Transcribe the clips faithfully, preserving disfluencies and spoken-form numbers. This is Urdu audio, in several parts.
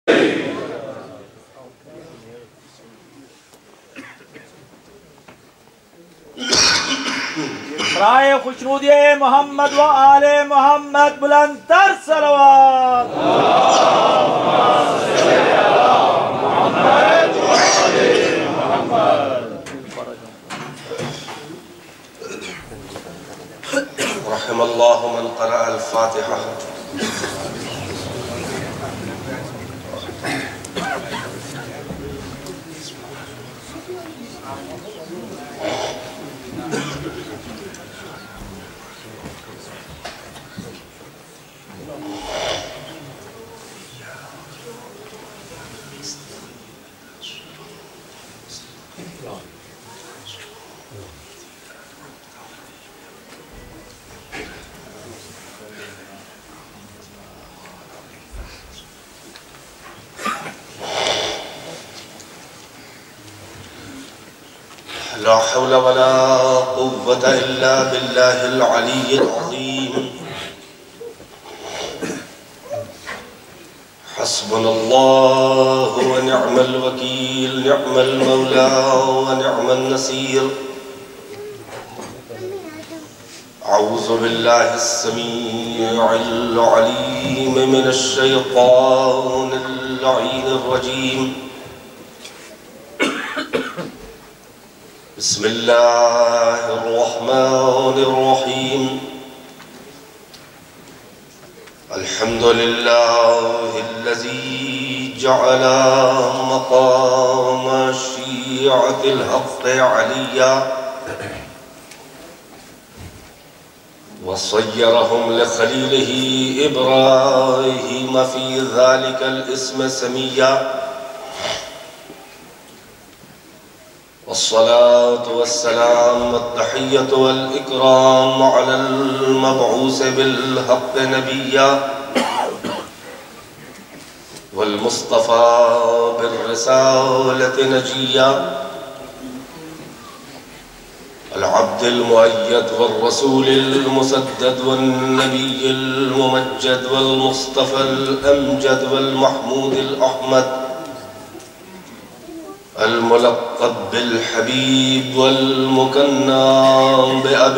برائے خوشنودی محمد و آل محمد بلند تر صلوات رحم الله من قرأ الفاتحة. لا حول ولا قوة إلا بالله العلي العظيم. حسبنا الله ونعم الوكيل، نعم المولى ونعم النصير. أعوذ بالله السميع العليم من الشيطان اللعين الرجيم. بسم الله الرحمن الرحيم. الحمد لله الذي جعل مقام شيعة الحق عليا وصيرهم لخليله إبراهيم في ذلك الاسم سميا. والصلاة والسلام والتحية والإكرام على المبعوث بالحق نبيا والمصطفى بالرسالة نجيا، العبد المؤيد والرسول المسدد والنبي الممجد والمصطفى الأمجد والمحمود الأحمد الملقب بالحبيب والمكنى بأبي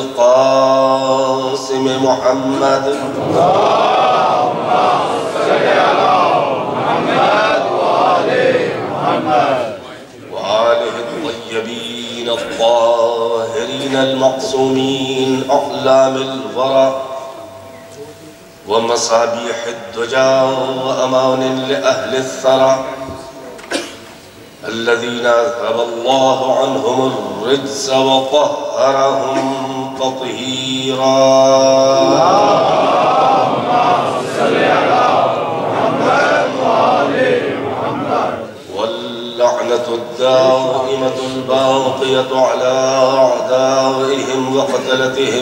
القاسم محمد. اللهم صل على محمد وآل محمد وآله الطيبين الطاهرين المعصومين أعلام الورى ومصابيح الدجى وأمان لأهل الثرى الذين أذهب الله عنهم الرجس وطهرهم تطهيرا. اللهم صل على محمد وآل محمد. واللعنة الدائمة الباقية على أعدائهم وقتلتهم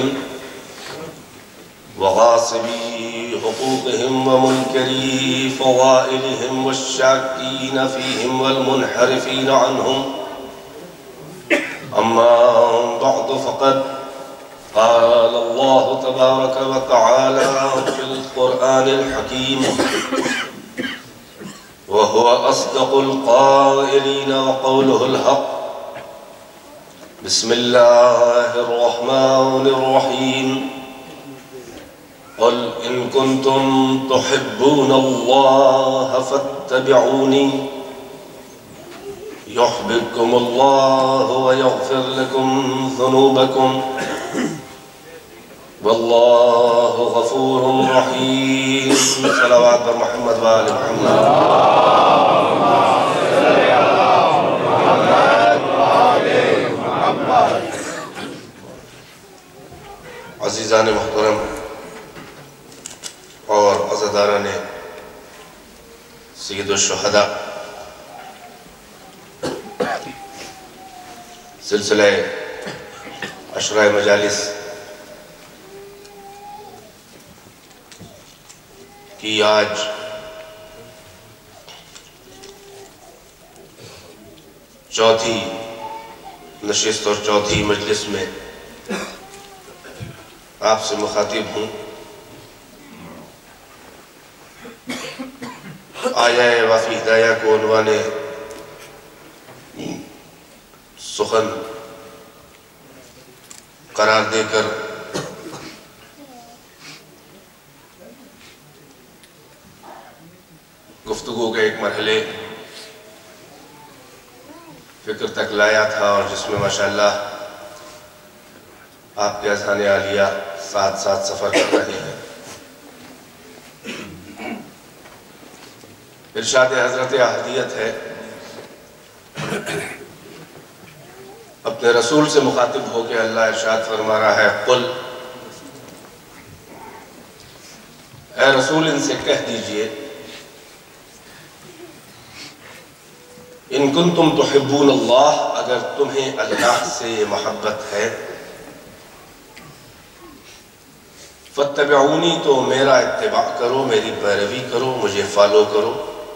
وغاصبي حقوقهم ومنكري فضائلهم والشاكين فيهم والمنحرفين عنهم. أما بعد فقد قال الله تبارك وتعالى في القرآن الحكيم وهو أصدق القائلين وقوله الحق. بسم الله الرحمن الرحيم. قل إن كنتم تحبون الله فاتبعوني يحببكم الله ويغفر لكم ذنوبكم والله غفور رحيم. صلوات محمد وآل محمد. اللهم صل على محمد وآل محمد. عزیزان محترم اور عزاداران سید الشہداء، سلسلہ عشرہ مجالس کی آج چوتھی نشست اور چوتھی مجلس میں آپ سے مخاطب ہوں. آیہ وفی ہدایہ کو عنوان سخن قرار دے کر گفتگو کے ایک مرحلے فکر تک لایا تھا، اور جس میں ماشاءاللہ آپ کے اذہان عالیہ ساتھ ساتھ سفر کر رہے ہیں۔ ارشاد حضرت احدیت ہے، اپنے رسول سے مخاطب ہو کے اللہ ارشاد فرما رہا ہے، قل اے رسول ان سے کہہ دیجئے، ان کنتم تحبون اللہ، اگر تمہیں اللہ سے محبت ہے، فاتبعونی تو میرا اتباع کرو، میری پیروی کرو، مجھے فالو کرو۔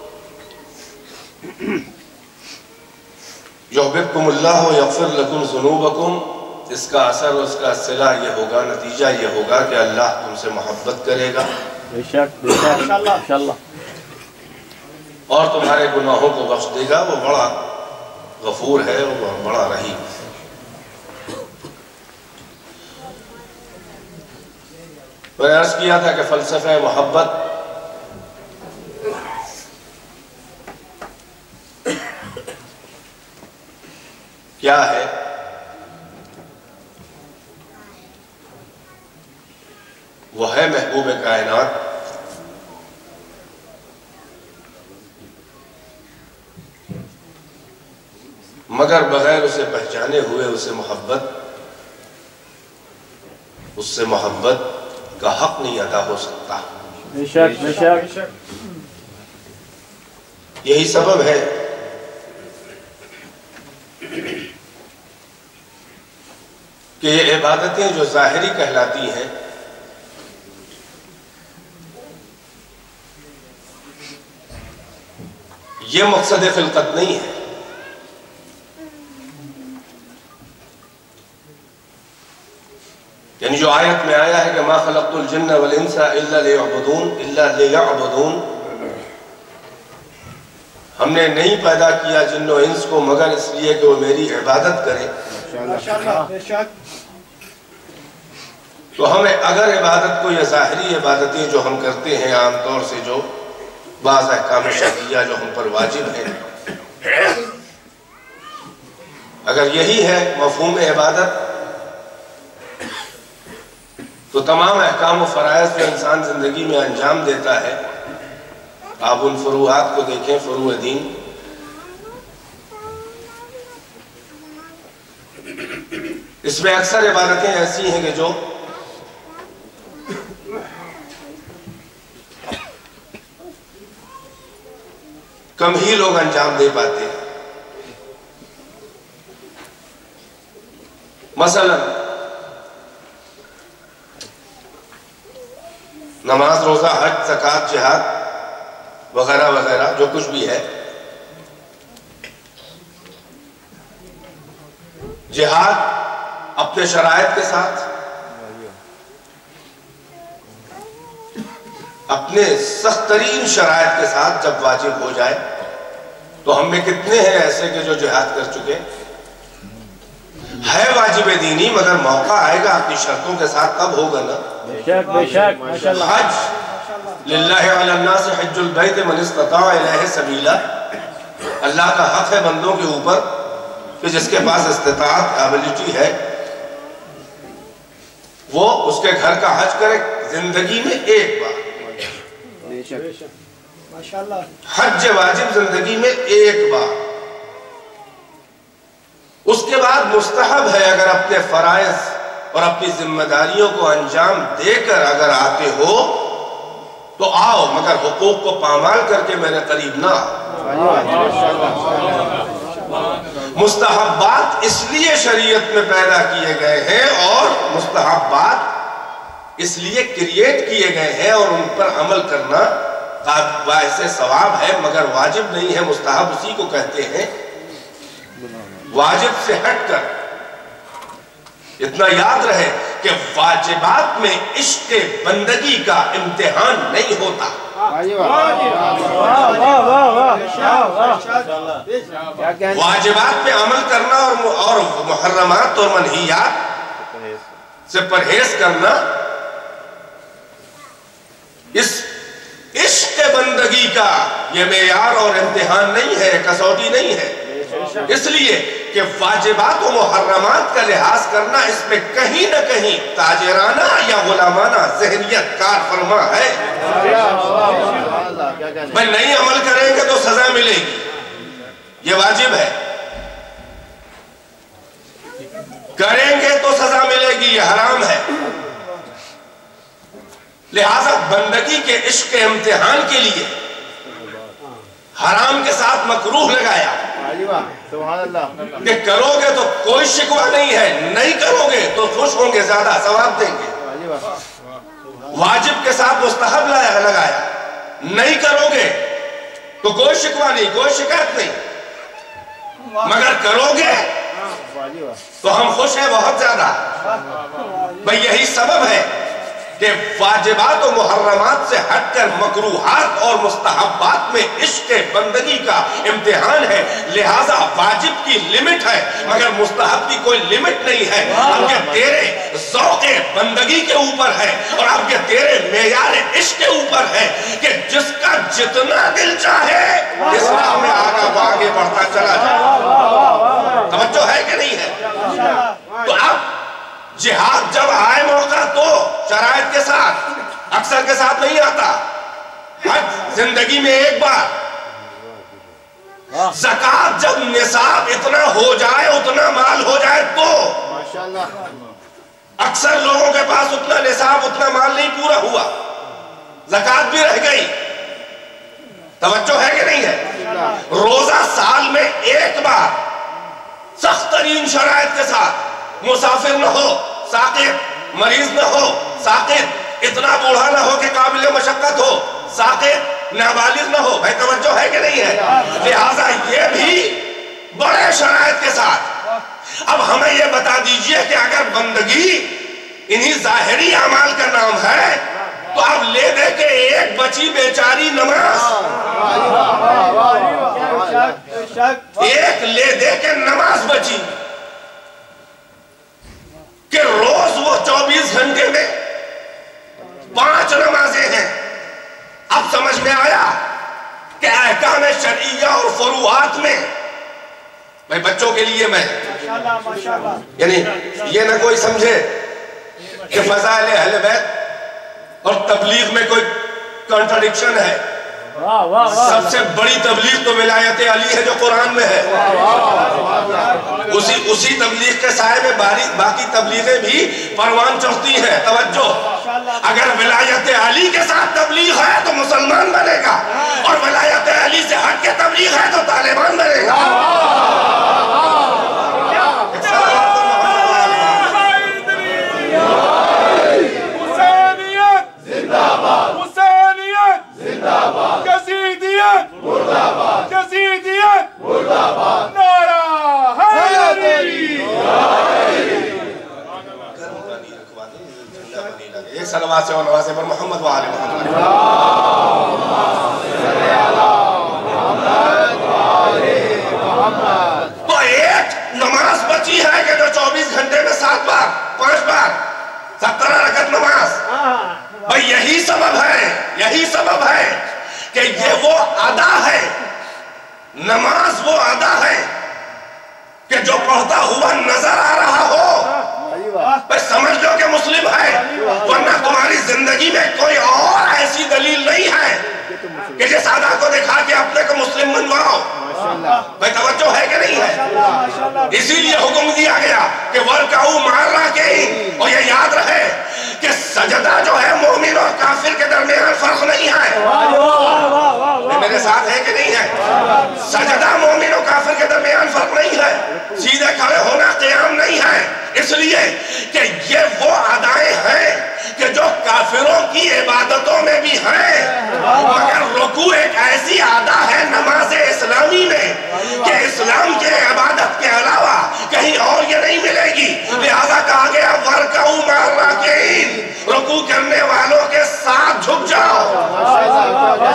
یحببکم اللہ یغفر لکم ذنوبکم، اس کا اثر اور اس کا صلہ یہ ہوگا، نتیجہ یہ ہوگا کہ اللہ تم سے محبت کرے گا، بے شک بے شک انشاءاللہ، اور تمہارے گناہوں کو بخش دے گا۔ وہ بڑا غفور ہے، وہ بڑا رحیم ہے۔ میں نے عرض کیا تھا کہ فلسفہ محبت کیا ہے؟ وہ ہے محبوب کائنات، مگر بغیر اسے پہچانے ہوئے اسے محبت اس سے محبت کا حق نہیں ادا ہو سکتا۔ بے شک بے شک یہی سبب ہے کہ یہ عبادتیں جو ظاہری کہلاتی ہیں، یہ مقصد خلقت نہیں ہے۔ یعنی جو آیت میں آیا ہے کہ ما خلقت الجن والانس الا لیعبدون الا لیعبدون، ہم نے نہیں پیدا کیا جن و انس کو مگر اس لیے کہ وہ میری عبادت کریں۔ تو ہمیں اگر عبادت کو، یا ظاہری عبادتیں جو ہم کرتے ہیں عام طور سے، جو بعض احکام شرعیہ جو ہم پر واجب ہیں، اگر یہی ہے مفہوم عبادت، تو تمام احکام و فرائض جو انسان زندگی میں انجام دیتا ہے، آپ ان فروعات کو دیکھیں، فروع دین، اس میں اکثر عبادتیں ایسی ہیں کہ جو کم ہی لوگ انجام دے پاتے ہیں۔ مثلا نماز، روزہ، حج، زکوٰۃ، جہاد وغیرہ وغیرہ جو کچھ بھی ہے۔ جہاد اپنے شرائط کے ساتھ، اپنے سخت ترین شرائط کے ساتھ جب واجب ہو جائے، تو ہم میں کتنے ہیں ایسے کہ جو جہاد کر چکے؟ ہے واجب دینی، مگر موقع آئے گا اپنی شرطوں کے ساتھ، تب ہوگا نا۔ بے شک بے شک ماشاءاللہ۔ حج للہ علی الناس حج البیت من استطاع الیہ سبیلا، اللہ کا حق ہے بندوں کے اوپر کہ جس کے پاس استطاعت، ایبلٹی ہے، وہ اس کے گھر کا حج کرے زندگی میں ایک بار۔ حج واجب زندگی میں ایک بار۔ اس کے بعد مستحب ہے، اگر اپنے فرائض اور اپنی ذمہ داریوں کو انجام دے کر اگر آتے ہو تو آؤ، مگر حقوق کو پامال کر کے میرے قریب نہ آؤ۔ مستحبات اس لیے شریعت میں پیدا کیے گئے ہیں، اور مستحبات اس لیے کریٹ کیے گئے ہیں، اور ان پر عمل کرنا باعث ثواب ہے، مگر واجب نہیں ہے۔ مستحب اسی کو کہتے ہیں واجب سے ہٹ کر۔ اتنا یاد رہے کہ واجبات میں عشق بندگی کا امتحان نہیں ہوتا، واجبات پہ عمل کرنا اور محرمات اور منہیات سے پرہیز کرنا اس عشق بندگی کا یہ معیار اور امتحان نہیں ہے، کسوٹی نہیں ہے، اس لیے کہ واجبات و محرمات کا لحاظ کرنا اس میں کہیں نہ کہیں تاجرانہ یا غلامانہ ذہنیت کار فرما ہے۔ بھئی نہیں عمل کریں گے تو سزا ملے گی، یہ واجب ہے، کریں گے تو سزا ملے گی، یہ حرام ہے۔ لہذا بندگی کے عشق امتحان کے لیے حرام کے ساتھ مکروہ لگایا کہ کرو گے تو کوئی شکوہ نہیں ہے، نہیں کرو گے تو خوش ہوں گے، زیادہ ثواب دیں گے۔ واجب کے ساتھ مستحب لگایا، نہیں کرو گے تو کوئی شکوہ نہیں، کوئی شکایت نہیں، مگر کرو گے تو ہم خوش ہیں بہت زیادہ۔ بھئی یہی سبب ہے کہ واجبات و محرمات سے ہٹ کر مکروہات اور مستحبات میں عشق بندگی کا امتحان ہے، لہٰذا واجب کی لمٹ ہے مگر مستحب کی کوئی لمٹ نہیں ہے۔ اب یہ تیرے ذوق بندگی کے اوپر ہے اور اب یہ تیرے معیار عشق کے اوپر ہے کہ جس کا جتنا دل چاہے اس راہ میں آگا وہ آگے بڑھتا چلا جائے۔ توجہ ہے کہ نہیں ہے؟ تو اب جہاد جب آئے موقع تو شرائط کے ساتھ، اکثر کے ساتھ نہیں آتا، حج زندگی میں ایک بار، زکوٰۃ جب نصاب اتنا ہو جائے، اتنا مال ہو جائے تو، اکثر لوگوں کے پاس اتنا نصاب اتنا مال نہیں پورا ہوا، زکوٰۃ بھی رہ گئی۔ توجہ ہے کہ نہیں ہے؟ روزہ سال میں ایک بار سخت ترین شرائط کے ساتھ، مسافر نہ ہو ساقط، مریض نہ ہو ساقط، اتنا بوڑھا نہ ہو کہ قابل مشقت ہو ساقط، نابالغ نہ ہو، بھائی توجہ ہے کہ نہیں ہے؟ لہٰذا یہ بھی بڑے شرائط کے ساتھ۔ اب ہمیں یہ بتا دیجئے کہ اگر بندگی انہی ظاہری اعمال کا نام ہے تو اب لے دے کے ایک بچی بیچاری نماز، ایک لے دے کے نماز بچی کہ روز وہ چوبیس گھنٹے میں پانچ نمازیں ہیں۔ اب سمجھ میں آیا کہ احکام شرعیہ اور فروعات میں، بھائی بچوں کے لیے میں یعنی یہ نہ کوئی سمجھے کہ فضائل اہل بیت اور تبلیغ میں کوئی کنٹرڈکشن ہے۔ سب سے بڑی تبلیغ تو ولایت علی ہے جو قرآن میں ہے، اسی اسی تبلیغ کے سائے میں باقی تبلیغیں بھی پروان چڑھتی ہیں۔ توجہ، اگر ولایت علی کے ساتھ تبلیغ ہے تو مسلمان بنے گا، اور ولایت علی سے ہٹ کے تبلیغ ہے تو طالبان بنے گا۔ ایک صلوات سے اور نوازے پر محمد وآل محمد۔ تو ایک نماز بچی ہے کہ جو چوبیس گھنٹے میں سات بار پانچ بار سترہ رکعت نماز، بھئی یہی سبب ہے، یہی سبب ہے کہ یہ وہ ادا ہے، نماز وہ ادا ہے کہ جو پڑھتا ہوا نظر آ رہا ہو، بھئی سمجھ لو کہ مسلم ہے، ورنہ تمہاری زندگی میں کوئی اور ایسی دلیل نہیں ہے کہ جس ادا کو دکھا کے اپنے کو مسلم بنواؤ۔ بھئی توجہ ہے کہ نہیں ہے؟ اسی لیے حکم دیا گیا کہ وَرْكَعُوا مَعَ الرَّاكِعِينَ، اور یہ یاد رہے کہ سجدہ جو ہے مومن اور کافر کے درمیان فرق نہیں ہے۔ میرے ساتھ ہے کہ نہیں ہے؟ سجدہ مومن اور کافر کے درمیان فرق نہیں ہے، سیدھے کھڑے ہونا قیام نہیں ہے، اس لیے کہ یہ وہ ادائیں ہیں کہ جو کافروں کی عبادتوں میں بھی ہیں، مگر رکوع ایک ایسی ادا ہے نماز اسلامی میں کہ اسلام کے عبادت کے علاوہ کہیں اور یہ نہیں ملے گی، لہذا کہا گیا وَرْكَعُوا مَعَ الرَّاكِعِينَ، رکوع کرنے والوں کے ساتھ جھک جاؤ۔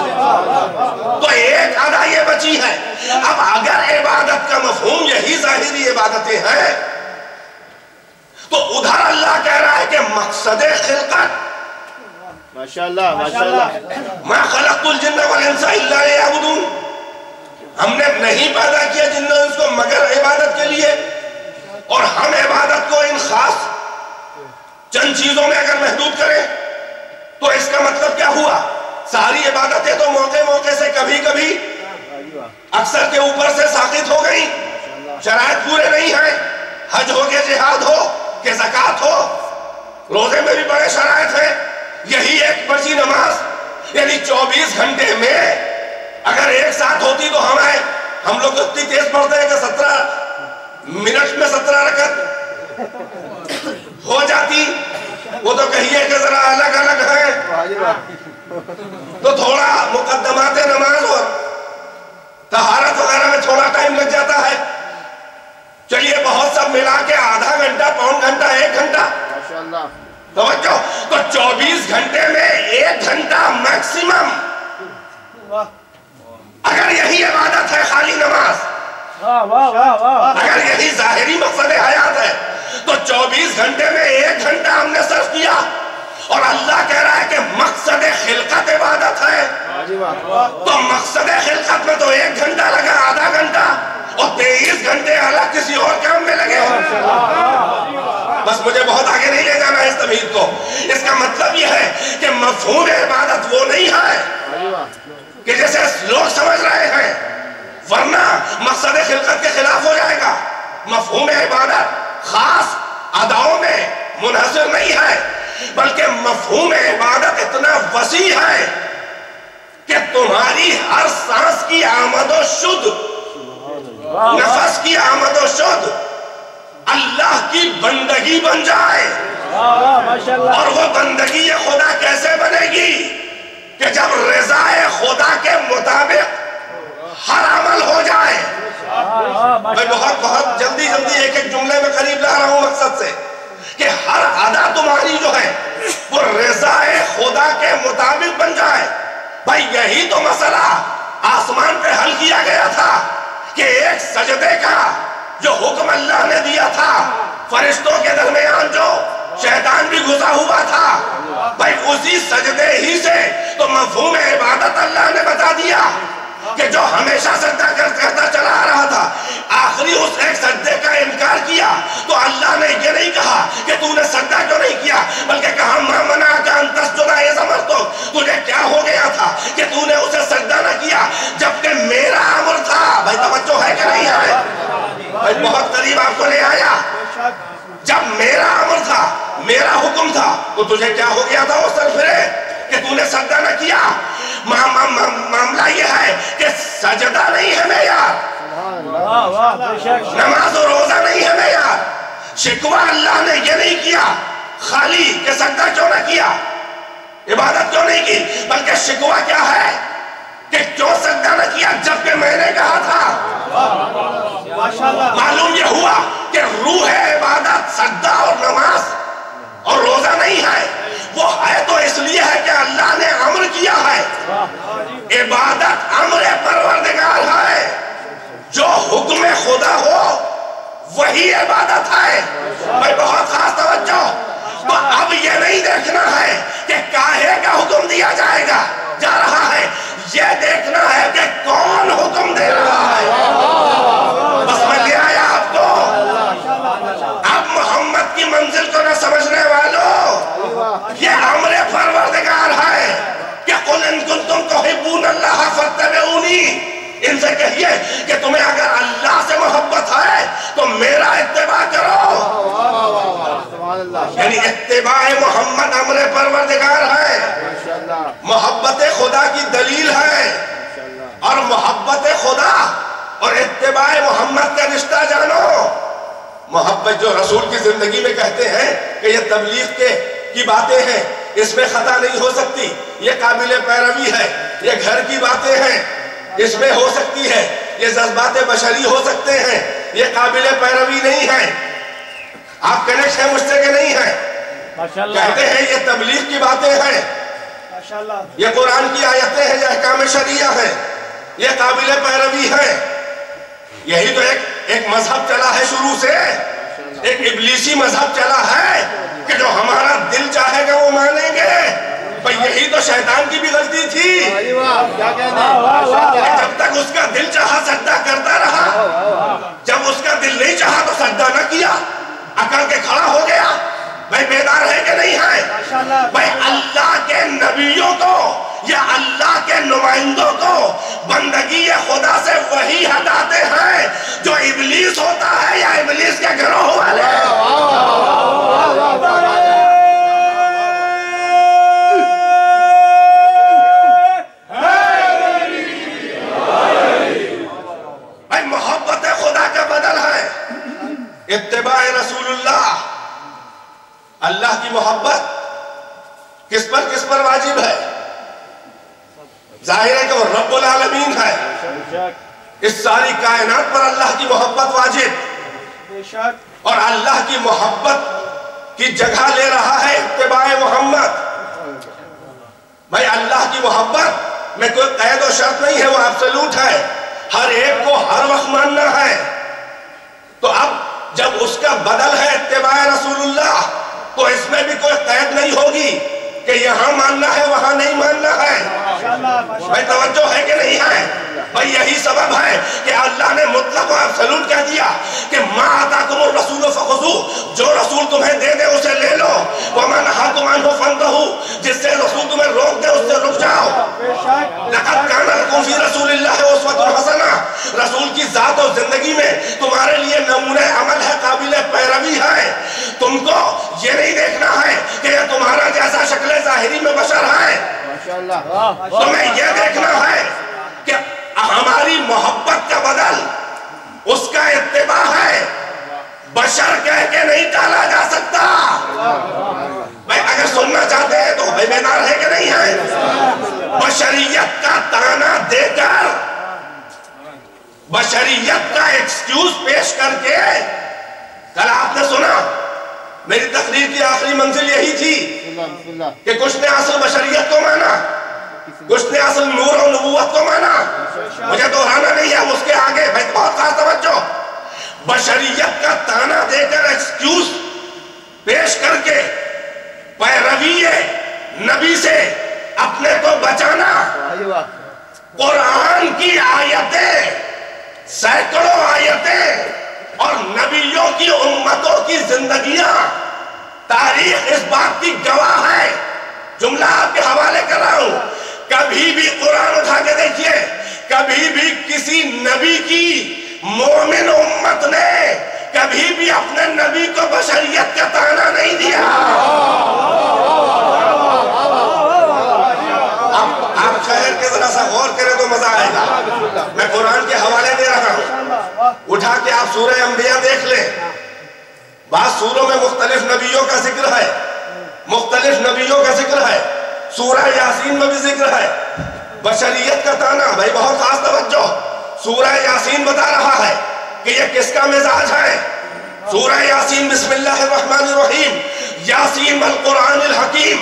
جاتے ہیں تو ادھر اللہ کہہ رہا ہے کہ مقصد خلقت ماشاءاللہ ماشاءاللہ ما خلقت الجن والانس الا لیعبدون، ہم نے نہیں پیدا کیا جن و انس کو مگر عبادت کے لیے. اور ہم عبادت کو ان خاص چند چیزوں میں اگر محدود کریں تو اس کا مطلب کیا ہوا؟ ساری عبادتیں تو موقع موقع سے کبھی کبھی اکثر کے اوپر سے ساقط ہو گئی، شرائط پورے نہیں ہیں. حج ہو کہ جہاد ہو کہ زکوٰۃ ہو، روزے میں بھی بڑے شرائط ہیں. یہی ایک بڑی نماز یعنی چوبیس گھنٹے میں اگر ایک ساتھ ہوتی تو ہمیں ہم لوگ اتنی تیز پڑھتے ہیں کہ سترہ منٹ میں سترہ رکعت ہو جاتی. وہ تو کہیے کہ ذرا الگ الگ ہے تو تھوڑا مقدمات نماز اور طہارت وغیرہ میں تھوڑا ٹائم لگ جاتا ہے. چلیے بہت سب ملا کے آدھا گھنٹہ پون گھنٹہ ایک گھنٹہ توجہ. تو چوبیس گھنٹے میں ایک گھنٹہ میکسیمم اگر یہی عبادت ہے خالی نماز، اگر یہی ظاہری مقصد حیات ہے تو چوبیس گھنٹے میں ایک گھنٹہ ہم نے صرف کیا. اور اللہ کہہ رہا ہے کہ مقصد خلقت عبادت ہے. تو مقصد خلقت میں تو ایک گھنٹہ لگا، آدھا گھنٹہ، اور تیئیس گھنٹے الگ کسی اور کام میں لگے. بس مجھے بہت آگے نہیں لے جانا ہے اس تمہید کو. اس کا مطلب یہ ہے کہ مفہوم عبادت وہ نہیں ہے کہ جیسے لوگ سمجھ رہے ہیں، ورنہ مقصد خلقت کے خلاف ہو جائے گا. مفہوم عبادت خاص اداؤں میں منحصر نہیں ہے، بلکہ مفہوم عبادت اتنا وسیع ہے کہ تمہاری ہر سانس کی آمد و شد، نفس کی آمد و شد اللہ کی بندگی بن جائے. اور وہ بندگی خدا کیسے بنے گی کہ جب رضا خدا کے مطابق ہر عمل ہو جائے. میں بہت بہت جلدی جلدی ایک ایک جملے میں قریب لا رہا ہوں مقصد سے کہ ہر ادا تمہاری جو ہے وہ رضا خدا کے مطابق بن جائے. بھائی یہی تو مسئلہ آسمان پہ حل کیا گیا تھا کہ ایک سجدے کا جو حکم اللہ نے دیا تھا فرشتوں کے درمیان جو شیطان بھی گھسا ہوا تھا، بھائی اسی سجدے ہی سے تو مفہوم عبادت اللہ نے بتا دیا کہ جو ہمیشہ سجدہ کرتا چلا آ رہا تھا، آخری اس ایک سجدے کا انکار کیا تو اللہ نے یہ نہیں کہا کہ تو نے سجدہ کیوں نہیں کیا، بلکہ کہا ما منعک ان تسجد اذ امرتک، تجھے کیا ہو گیا تھا کہ تو نے اسے سجدہ نہ کیا جبکہ میرا امر تھا. بھائی توجہ ہے کہ نہیں ہے؟ بھائی بہت قریب آپ کو لے آیا. جب میرا امر تھا، میرا حکم تھا، تو تجھے کیا ہو گیا تھا وہ سرفرے کہ تو نے سجدہ نہ کیا. معاملہ یہ ہے کہ سجدہ نہیں ہے معیار، نماز و روزہ نہیں ہے معیار. شکوہ اللہ نے یہ نہیں کیا خالی کہ سجدہ کیوں نہ کیا، عبادت کیوں نہیں کی، بلکہ شکوہ کیا ہے کہ کیوں سجدہ نہ کیا جبکہ میں نے کہا تھا. معلوم یہ ہوا کہ روح عبادت سجدہ اور نماز اور روزہ نہیں ہے، وہ ہے تو اس لیے ہے کہ اللہ نے امر کیا ہے. عبادت امر پروردگار ہے، جو حکم خدا ہو وہی عبادت ہے. میں بہت خاص توجہ. تو اب یہ نہیں دیکھنا ہے کہ کاہے کا حکم دیا جائے گا جا رہا ہے، یہ دیکھنا ہے کہ کون حکم دے رہا ہے. بس میں لے آیا آپ کو. اب محمد کی منزل کو نہ سمجھنے والوں، یہ امر پروردگار ہے کہ قل ان کنتم تحبون اللہ فاتبعونی. ان سے کہیے کہ تمہیں اگر اللہ سے محبت ہے تو میرا اتباع کرو. یعنی اتباع محمد امر پروردگار ہے، محبت خدا کی دلیل ہے. اور محبت خدا اور اتباع محمد کا رشتہ جانو. محبت جو رسول کی زندگی میں کہتے ہیں کہ یہ تبلیغ کے کی باتیں ہیں، اس میں خطا نہیں ہو سکتی، یہ قابل پیروی ہے، یہ گھر کی باتیں ہیں، اس میں ہو سکتی ہے، یہ جذبات بشری ہو سکتے ہیں، یہ قابل پیروی نہیں ہے. آپ کنیکٹ ہیں مجھ سے کہ نہیں ہیں؟ کہتے ہیں یہ تبلیغ کی باتیں ہیں، یہ قرآن کی آیتیں ہیں، یہ احکام شریعہ ہیں، یہ قابل پیروی ہیں. یہی تو ایک ایک مذہب چلا ہے شروع سے، ایک ابلیسی مذہب چلا ہے کہ جو ہمارا دل چاہے گا وہ مانیں گے۔ بھئی یہی تو شیطان کی بھی غلطی تھی، جب تک اس کا دل چاہا سجدہ کرتا رہا، جب اس کا دل نہیں چاہا تو سجدہ نہ کیا، اکڑ کے کھڑا ہو گیا۔ بھئی بیدار ہے کہ نہیں ہے؟ بھئی اللہ کے نبیوں کو یا اللہ کے نمائندوں کو بندگی خدا سے وہی ہٹاتے ہیں جو ابلیس ہوتا ہے یا ابلیس کے گروہ والے۔ بھئی محبت خدا کا بدل ہے اتباع رسول اللہ۔ اللہ کی محبت کس پر کس پر واجب ہے؟ ظاہر ہے کہ وہ رب العالمین ہے، اس ساری کائنات پر اللہ کی محبت واجب، اور اللہ کی محبت کی جگہ لے رہا ہے اتباع محمد۔ بھائی اللہ کی محبت میں کوئی قید و شرط نہیں ہے، وہ ایبسولوٹ ہے، ہر ایک کو ہر وقت ماننا ہے۔ تو اب جب اس کا بدل ہے اتباع رسول اللہ تو اس میں بھی کوئی قید نہیں ہوگی کہ یہاں ماننا ہے وہاں نہیں ماننا ہے۔ بھائی توجہ ہے کہ نہیں ہے؟ بھائی یہی سبب ہے کہ اللہ نے مطلق و ایبسولوٹ کہہ دیا کہ ما آتاکم الرسول فخذوہ، جو رسول تمہیں دے دے اسے لے لو، وما نہاکم عنہ فانتہوا، جس سے رسول تمہیں روک دے اس سے رک جاؤ۔ لقد کان لکم فی رسول اللہ اسوۃ حسنہ، رسول کی ذات اور زندگی میں تمہارے لیے نمونہ عمل ہے، قابل پیروی ہے۔ تم کو یہ نہیں دیکھنا ہے کہ یہ تمہارا جیسا شکل ظاہری میں بشر ہے، تمہیں یہ دیکھنا ہے کہ ہماری محبت کا بدل اس کا اتباع ہے، بشر کہہ کے نہیں ٹالا جا سکتا۔ بھائی اگر سننا چاہتے ہیں تو بھائی بیدار ہے کہ نہیں ہے؟ بشریت کا تانا دے کر، بشریت کا ایکسکیوز پیش کر کے، کل آپ نے سنا میری تقریر کی آخری منزل یہی تھی کہ کچھ نے اصل بشریت کو مانا، کچھ نے اصل نور و نبوت کو مانا۔ مجھے دہرانا نہیں ہے اس کے آگے، بھائی بہت خاص توجہ، بشریت کا تانا دے کر ایکسکیوز پیش کر کے پیروی نبی سے اپنے کو بچانا، قرآن کی آیتیں، سینکڑوں آیتیں اور نبیوں کی امتوں کی زندگیاں، تاریخ اس بات کی گواہ ہے۔ جملہ آپ کے حوالے کر رہا ہوں، کبھی بھی قرآن اٹھا کے دیکھیے، کبھی بھی کسی نبی کی مومن امت نے کبھی بھی اپنے نبی کو بشریت کا تانا نہیں دیا۔ آپ خیر کے ذرا سا غور کریں تو مزہ آئے گا۔ میں قرآن کے حوالے دے رہا ہوں، اٹھا کے آپ سورہ انبیاء دیکھ لیں، بعض سوروں میں مختلف نبیوں کا ذکر ہے، مختلف نبیوں کا ذکر ہے، سورہ یاسین میں بھی ذکر ہے۔ بشریت کا تانا، بھائی بہت خاص توجہ، سورہ یاسین بتا رہا ہے کہ یہ کس کا مزاج ہے۔ سورہ یاسین بسم اللہ الرحمن الرحیم، یاسین والقرآن الحکیم،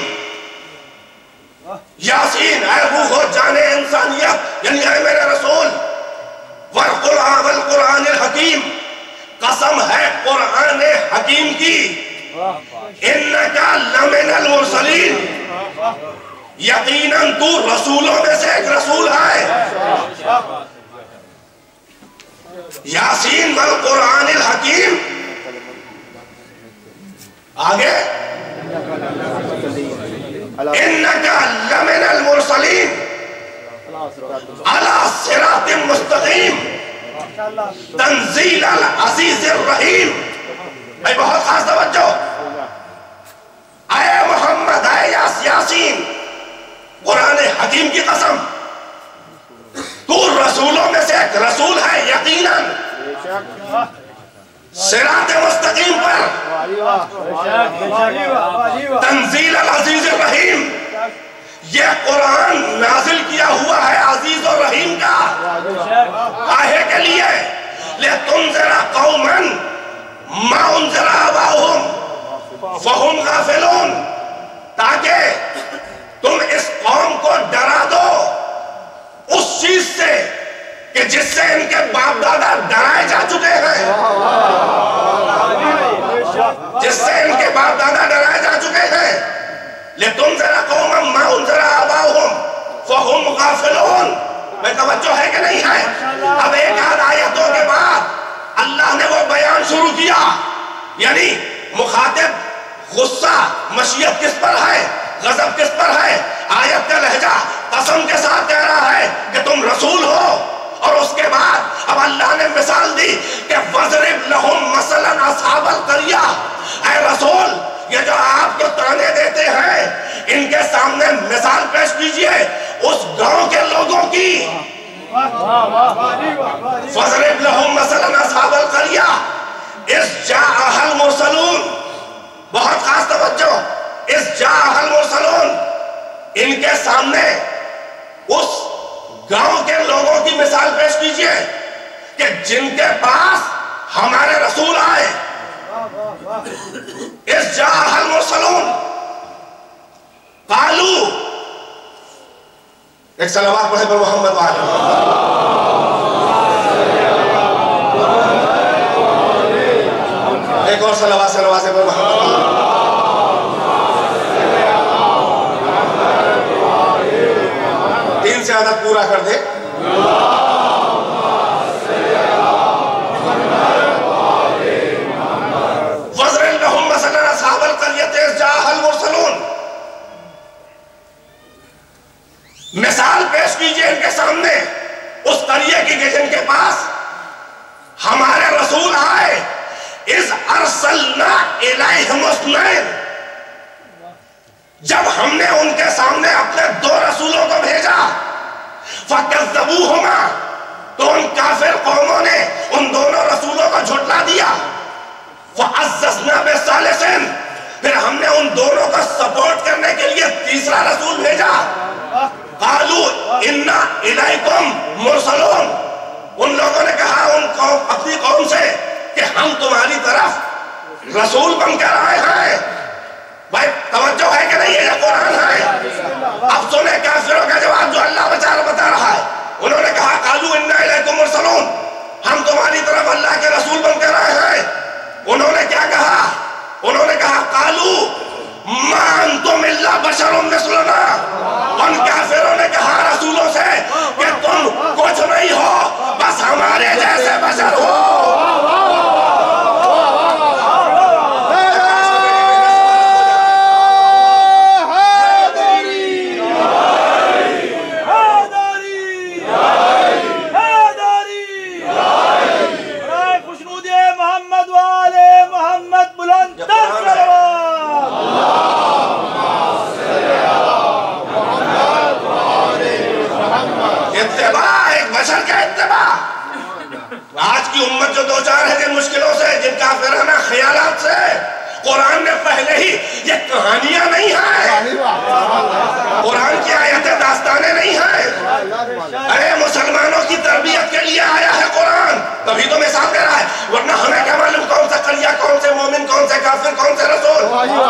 یاسین اے روح و جان انسانیت، یعنی اے میرے رسول، والقرآن والقرآن الحکیم، قسم ہے قرآن حکیم کی، انکا لمن المرسلین، یقیناً تو رسولوں میں سے ایک رسول ہے۔ یاسین والقرآن الحکیم، آگے انکا لمن المرسلین علی صراط مستقیم تنزیل العزیز الرحیم۔ بھائی بہت خاص توجہ، اے محمد، اے یاسین، قرآن حکیم کی قسم، تو رسولوں میں سے ایک رسول ہے، یقیناً صراط مستقیم پر، تنزیل العزیز الرحیم، یہ قرآن نازل کیا ہوا ہے عزیز و رحیم کا، کاہے کے لیے؟ لِتُنذِرَ قَوْمًا مَا أُنذِرَ آبَاؤُهُمْ فَهُمْ غَافِلُونَ، تاکہ تم اس قوم کو ڈرا دو اس چیز سے کہ جس سے ان کے باپ دادا ڈرائے جا چکے ہیں۔ غصہ مشیت کس پر ہے، غضب کس پر ہے؟ آیت کا لہجہ قسم کے ساتھ کہہ رہا ہے کہ تم رسول ہو، اور اس کے بعد اب اللہ نے مثال دی کہ وَضْرِبْ لَهُمْ مَثَلًا أَصْحَابَ الْقَرْيَةِ، اے رسول یہ جو آپ کو تانے دیتے ہیں ان کے سامنے مثال پیش کیجئے اس گاؤں کے لوگوں کی۔ وَضْرِبْ لَهُمْ مَثَلًا أَصْحَابَ الْقَرْيَةِ إِذْ جَاءَهَا الْمُرْسَلُونَ، بہت خاص توجہ، إِذْ جَاءَهَا الْمُرْسَلُونَ، ان کے سامنے اس گاؤں کے لوگوں کی مثال پیش کیجئے کہ جن کے پاس ہمارے رسول آئے۔ اس جاء المرسلون قالو، ایک صلوات پڑھے پر محمد وآلہ، ایک اور صلوات صلوات پر محمد، تین سے عدد پورا کر دے۔ وَضْرِبْ لَهُمْ مَثَلًا أَصْحَابَ الْقَرْيَةِ إِذْ جَاءَهَا الْمُرْسَلُونَ، مثال پیش کیجئے ان کے سامنے اس قریے کی کہ جن کے پاس ہمارے رسول آئے۔ إِذْ أَرْسَلْنَا إِلَيْهِمُ اثْنَيْنِ، جب ہم نے ان کے سامنے اپنے دو رسولوں کو بھیجا، فَكَذَّبُوهُمَا، تو ان کافر قوموں نے ان دونوں رسولوں کو جھٹلا دیا۔ فَعَزَّزْنَا بِالثَّالِثِ، پھر ہم نے ان دونوں کو سپورٹ کرنے کے لیے تیسرا رسول بھیجا۔ قَالُوا إِنَّا إِلَيْكُمْ مُرْسَلُونَ، ان لوگوں نے کہا ان قوم اپنی قوم سے کہ ہم تمہاری طرف رسول بن کر آئے ہیں۔ بھائی توجہ ہے کہ نہیں، یہ قرآن ہے۔ اب سنیں کافروں کا جواب جو اللہ بچار بتا رہا ہے۔ انہوں نے کہا قالوا انا الیکم مرسلون، ہم تمہاری طرف اللہ کے رسول بن کر آئے ہیں۔ انہوں نے کیا کہا؟ انہوں نے کہا قالوا ما انتم الا بشر مثلنا، ان کافروں نے کہا رسولوں سے کہ تم کچھ نہیں ہو، بس ہمارے جیسے بشر ہو۔ آج کی امت جو دو چار ہے جن مشکلوں سے، جن کافرانہ خیالات سے، قرآن نے پہلے ہی یہ کہانیاں نہیں ہیں، قرآن کی آیتیں داستانیں نہیں ہیں، ارے مسلمانوں کی تربیت کے لیے آیا ہے قرآن، تبھی تو مثال دے رہا ہے، ورنہ ہمیں کیا معلوم کون سا قریہ، کون سے مومن، کون سے کافر، کون سے رسول۔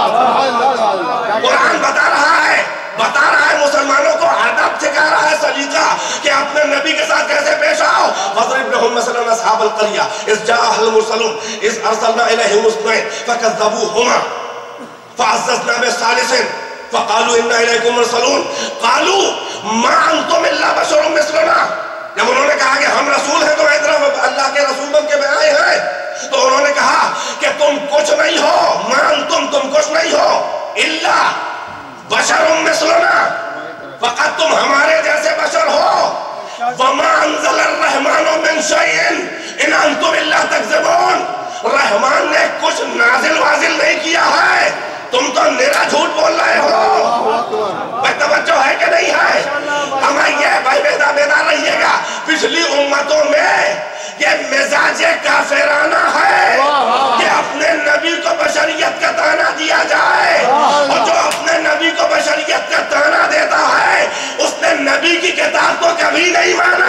قرآن بتا رہا ہے، بتا رہا ہے مسلمانوں کو آداب سکھا رہا ہے، سلیقہ کہ اپنے نبی کے ساتھ کیسے پیش آؤ۔ وَضْرِبْ لَهُمْ مَثَلًا أَصْحَابَ الْقَرْيَةِ إِذْ جَاءَهَا الْمُرْسَلُونَ إِذْ أَرْسَلْنَا إِلَيْهِمُ اثْنَيْنِ فَكَذَّبُوهُمَا فَعَزَّزْنَا بِالثَّالِثِ فَقَالُوا إِنَّا إِلَيْكُمْ مُرْسَلُونَ قَالُوا مَا أَنْتُمْ إِلَّا بَشَرٌ مِثْلُنَا، جب انہوں نے کہا کہ ہم رسول ہیں، تمہاری طرف اللہ کے رسول بن کے آئے ہیں، تو انہوں نے کہا کہ تم کچھ نہیں ہو، مَا أَنْتُمْ، تم کچھ نہیں ہو، إِلَّا بشر مثلنا، فقط تم ہمارے جیسے بشر ہو۔ وما انزل الرحمن من شیء ان انتم الا تکذبون، رحمان نے کچھ نازل واضل نہیں کیا ہے، تم تو نرا جھوٹ بول رہے ہو۔ بھائی توجہ ہے کہ نہیں ہے؟ ہمیں یہ بھائی بیدار بیدار رہیے گا، پچھلی امتوں میں یہ مزاج کافرانہ ہے کہ اپنے نبی کو بشریت کا تانا دیا جائے، اور جو اپنے نبی کو بشریت کا تانا دیتا ہے اس نے نبی کی کتاب کو کبھی نہیں مانا۔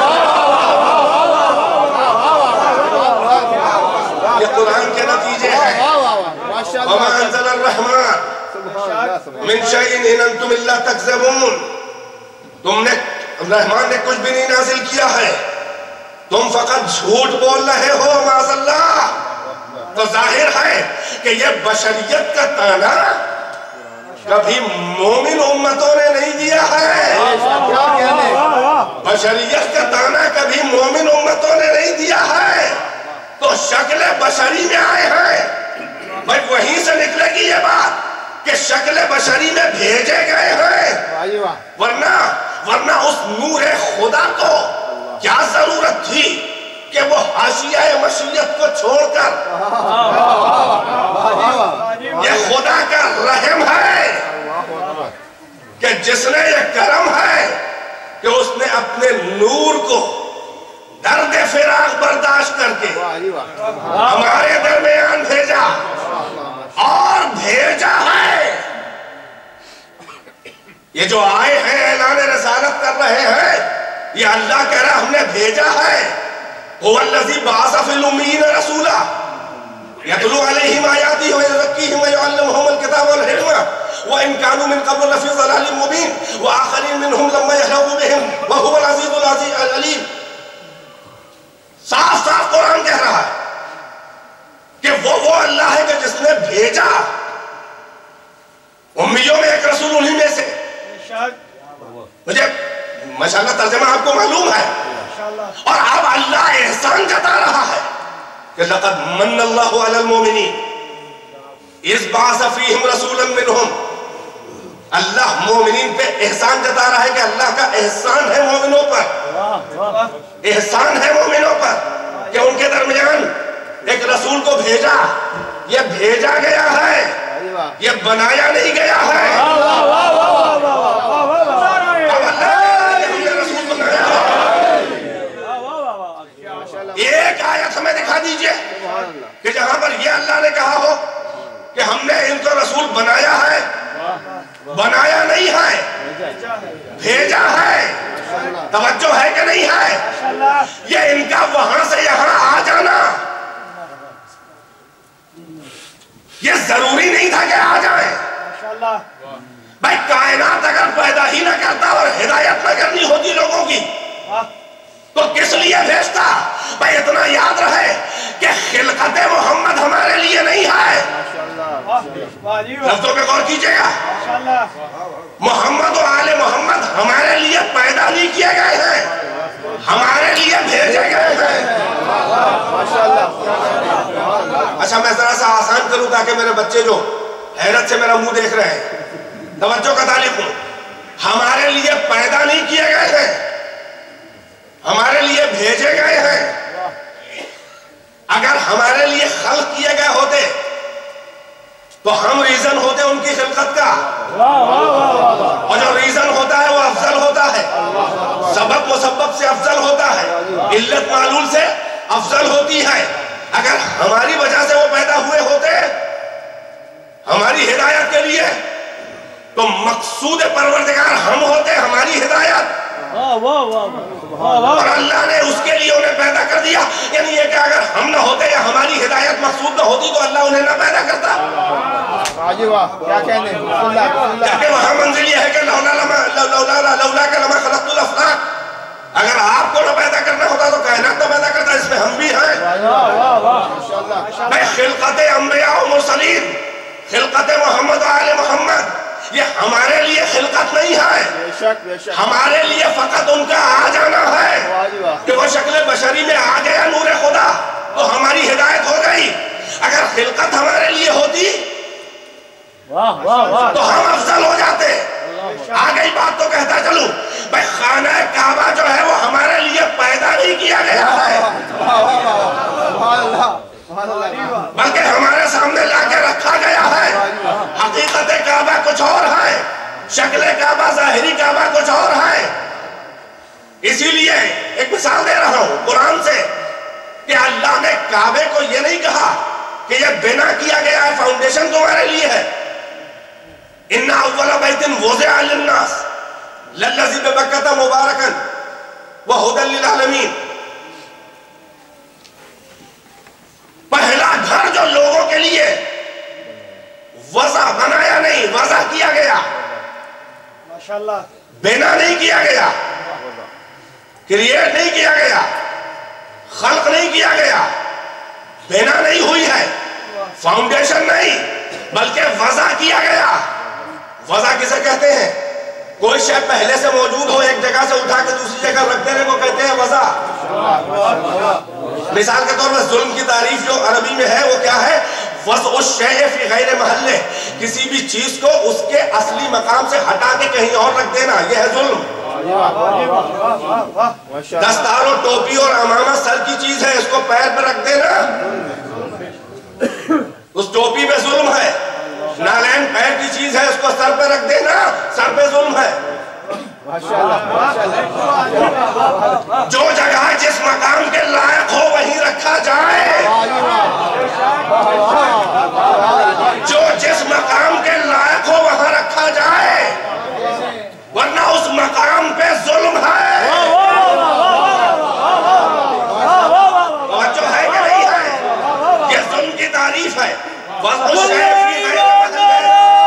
یہ قرآن کے نتیجے ہیں۔ وما انزل الرحمن من شیء ان انتم الا تکذبون، تم نے رحمان نے کچھ بھی نہیں نازل کیا ہے، تم فقط جھوٹ بول رہے ہو معاذ اللہ۔ تو ظاہر ہے کہ یہ بشریت کا تانا کبھی مومن امتوں نے نہیں دیا ہے، بشریت کا تانا کبھی مومن امتوں نے نہیں دیا ہے، تو شکل بشری میں آئے ہیں۔ بھائی وہیں سے نکلے گی یہ بات کہ شکل بشری میں بھیجے گئے ہیں، ورنہ ورنہ اس نور خدا کو کیا ضرورت تھی کہ وہ حاشیہ مشیت کو چھوڑ کر، یہ خدا کا رحم ہے کہ جس نے یہ کرم ہے کہ اس نے اپنے نور کو درد فراق برداشت کر کے ہمارے درمیان بھیجا، اور بھیجا ہے۔ یہ جو آئے ہیں اعلان رسالت کر رہے ہیں، یہ اللہ کہہ رہا ہم نے بھیجا ہے۔ هو الذی بعث فی الامین رسولا یتلو علیہم آیاتہ ویزکیہم ویعلمہم الکتاب والحکمہ وَإِن كَانُوا مِن قَبْلُ لَفِي ضَلَالٍ مُبِينٍ وَآخَرِينَ مِنْهُمْ لَمَّا يَحْلَقُوا بِهِمْ وَهُوَ الْعَزِيزُ الْعَلِيمُ۔ صاف صاف قرآن کہہ رہا ہے کہ وہ وہ اللہ ہے کہ جس نے بھیجا امیوں میں ایک رسول انہی میں سے۔ مجھے ماشاءاللہ ترجمہ آپ کو معلوم ہے، اور اب اللہ احسان جتا رہا ہے کہ لَقَدْ مَنَّ اللَّهُ عَلَى الْمُؤْمِنِينَ اِذْ بَعَثَ فِيهِمْ رَسُولًا مِّنْهُمْ۔ اللہ مومنین پہ احسان جتا رہا ہے کہ اللہ کا احسان ہے مومنوں پر، احسان ہے مومنوں پر کہ ان کے درمیان ایک رسول کو بھیجا۔ یہ بھیجا گیا ہے، یہ بنایا نہیں گیا ہے۔ ایک آیت ہمیں دکھا دیجئے کہ جہاں پر یہ اللہ نے کہا ہو کہ ہم نے ان کو رسول بنایا ہے، بنایا نہیں ہے، بھیجا ہے۔ توجہ ہے کہ نہیں ہے؟ یہ ان کا وہاں سے یہاں آ جانا یہ ضروری نہیں تھا کہ آ جائیں۔ بھائی کائنات اگر پیدا ہی نہ کرتا اور ہدایت نہ کرنی ہوتی لوگوں کی تو کس لیے بھیجتا؟ بھائی اتنا یاد رہے کہ خلقت محمد ہمارے لیے نہیں ہے۔ لفظوں پہ غور کیجئے گا، محمد و آل محمد ہمارے لیے پیدا نہیں کیے گئے ہیں، ہمارے لیے بھیجے گئے ہیں۔ اچھا میں ذرا سا آسان کروں تاکہ میرے بچے جو حیرت سے میرا منہ دیکھ رہے ہیں توجہ کا طالب ہوں۔ ہمارے لیے پیدا نہیں کیے گئے ہیں، ہمارے لیے بھیجے گئے ہیں۔ اگر ہمارے لیے خلق کیے گئے ہوتے تو ہم ریزن ہوتے ان کی خلقت کا، اور جو ریزن ہوتا ہے وہ افضل ہوتا ہے، سبب مسبب سے افضل ہوتا ہے، علت معلول سے افضل ہوتی ہے۔ اگر ہماری وجہ سے وہ پیدا ہوئے ہوتے ہماری ہدایت کے لیے تو مقصود پروردگار ہم ہوتے، ہماری ہدایت، اور اللہ نے اس کے لیے انہیں پیدا کر دیا۔ یعنی یہ کہ اگر ہم نہ ہوتے یا ہماری ہدایت مقصود نہ ہوتی تو اللہ انہیں نہ پیدا کرتا۔ جبکہ وہاں منزل یہ ہے کہ لولا کہ لما خلقت الافلاق، اگر آپ کو نہ پیدا کرنا ہوتا تو کائنات نہ پیدا کرتا، اس میں ہم بھی ہیں۔ میں خلقت انبیاء و مرسلین، خلقت محمد و آل محمد یہ ہمارے لیے خلقت نہیں ہے، ہمارے لیے فقط ان کا آ جانا ہے کہ وہ شکل بشری میں آ گیا نور خدا تو ہماری ہدایت ہو گئی۔ اگر خلقت ہمارے لیے ہوتی تو ہم افضل ہو جاتے۔ آ گئی بات تو کہتا چلوں، بھائی خانہ کعبہ جو ہے وہ ہمارے لیے پیدا نہیں کیا گیا ہے بلکہ ہمارے سامنے لا کے رکھا گیا ہے۔ حقیقت کعبہ کچھ اور ہے، شکل کعبہ ظاہری کعبہ کچھ اور ہے۔ اسی لیے ایک مثال دے رہا ہوں قرآن سے کہ اللہ نے کعبے کو یہ نہیں کہا کہ یہ بنا کیا گیا ہے، فاؤنڈیشن تمہارے لیے ہے۔ اِنَّ أَوَّلَ بَيْتٍ وُضِعَ لِلنَّاسِ لَلَّذِي بِبَكَّةَ مُبَارَكًا وَهُدًى لِلْعَالَمِينَ۔ پہلا گھر جو لوگوں کے لیے وضع بنایا نہیں، وضع کیا گیا، ماشاءاللہ بنا نہیں کیا گیا، کریٹ نہیں کیا گیا، خلق نہیں کیا گیا، بنا نہیں ہوئی ہے، فاؤنڈیشن نہیں بلکہ وضع کیا گیا۔ وضع کسے کہتے ہیں؟ کوئی شے پہلے سے موجود ہو ایک جگہ سے اٹھا کے دوسری جگہ رکھ دینے کو کہتے ہیں وضع۔ مثال کے طور پر ظلم کی تعریف جو عربی میں ہے وہ کیا ہے؟ وضع الشیء فی غیر محلہ، کسی بھی چیز کو اس کے اصلی مقام سے ہٹا کے کہیں اور رکھ دینا، یہ ہے ظلم۔ دستار و ٹوپی اور امامہ سر کی چیز ہے، اس کو پیر پہ رکھ دینا، اس ٹوپی پہ ظلم ہے۔ نالین پیر کی چیز ہے، اس کو سر پہ رکھ دینا، سر پہ ظلم ہے۔ جو جگہ جس مقام کے لائق ہو وہیں رکھا جائے، جو جس مقام کے لائق ہو وہاں رکھا جائے، ورنہ اس مقام پہ ظلم ہے۔ توجہ ہے کہ نہیں ہے؟ یہ ظلم کی تعریف ہے۔ وضع الشیء فی غیر محلہ،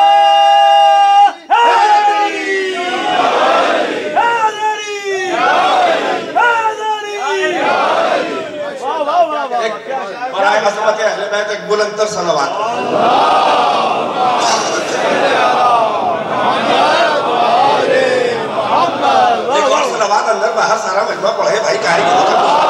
برائے عظمت اہل بیت ایک بلند تر صلوات۔ ایک اور صلوات اندر باہر سارا مجمع پڑھے بھائی، کاری کی مطلب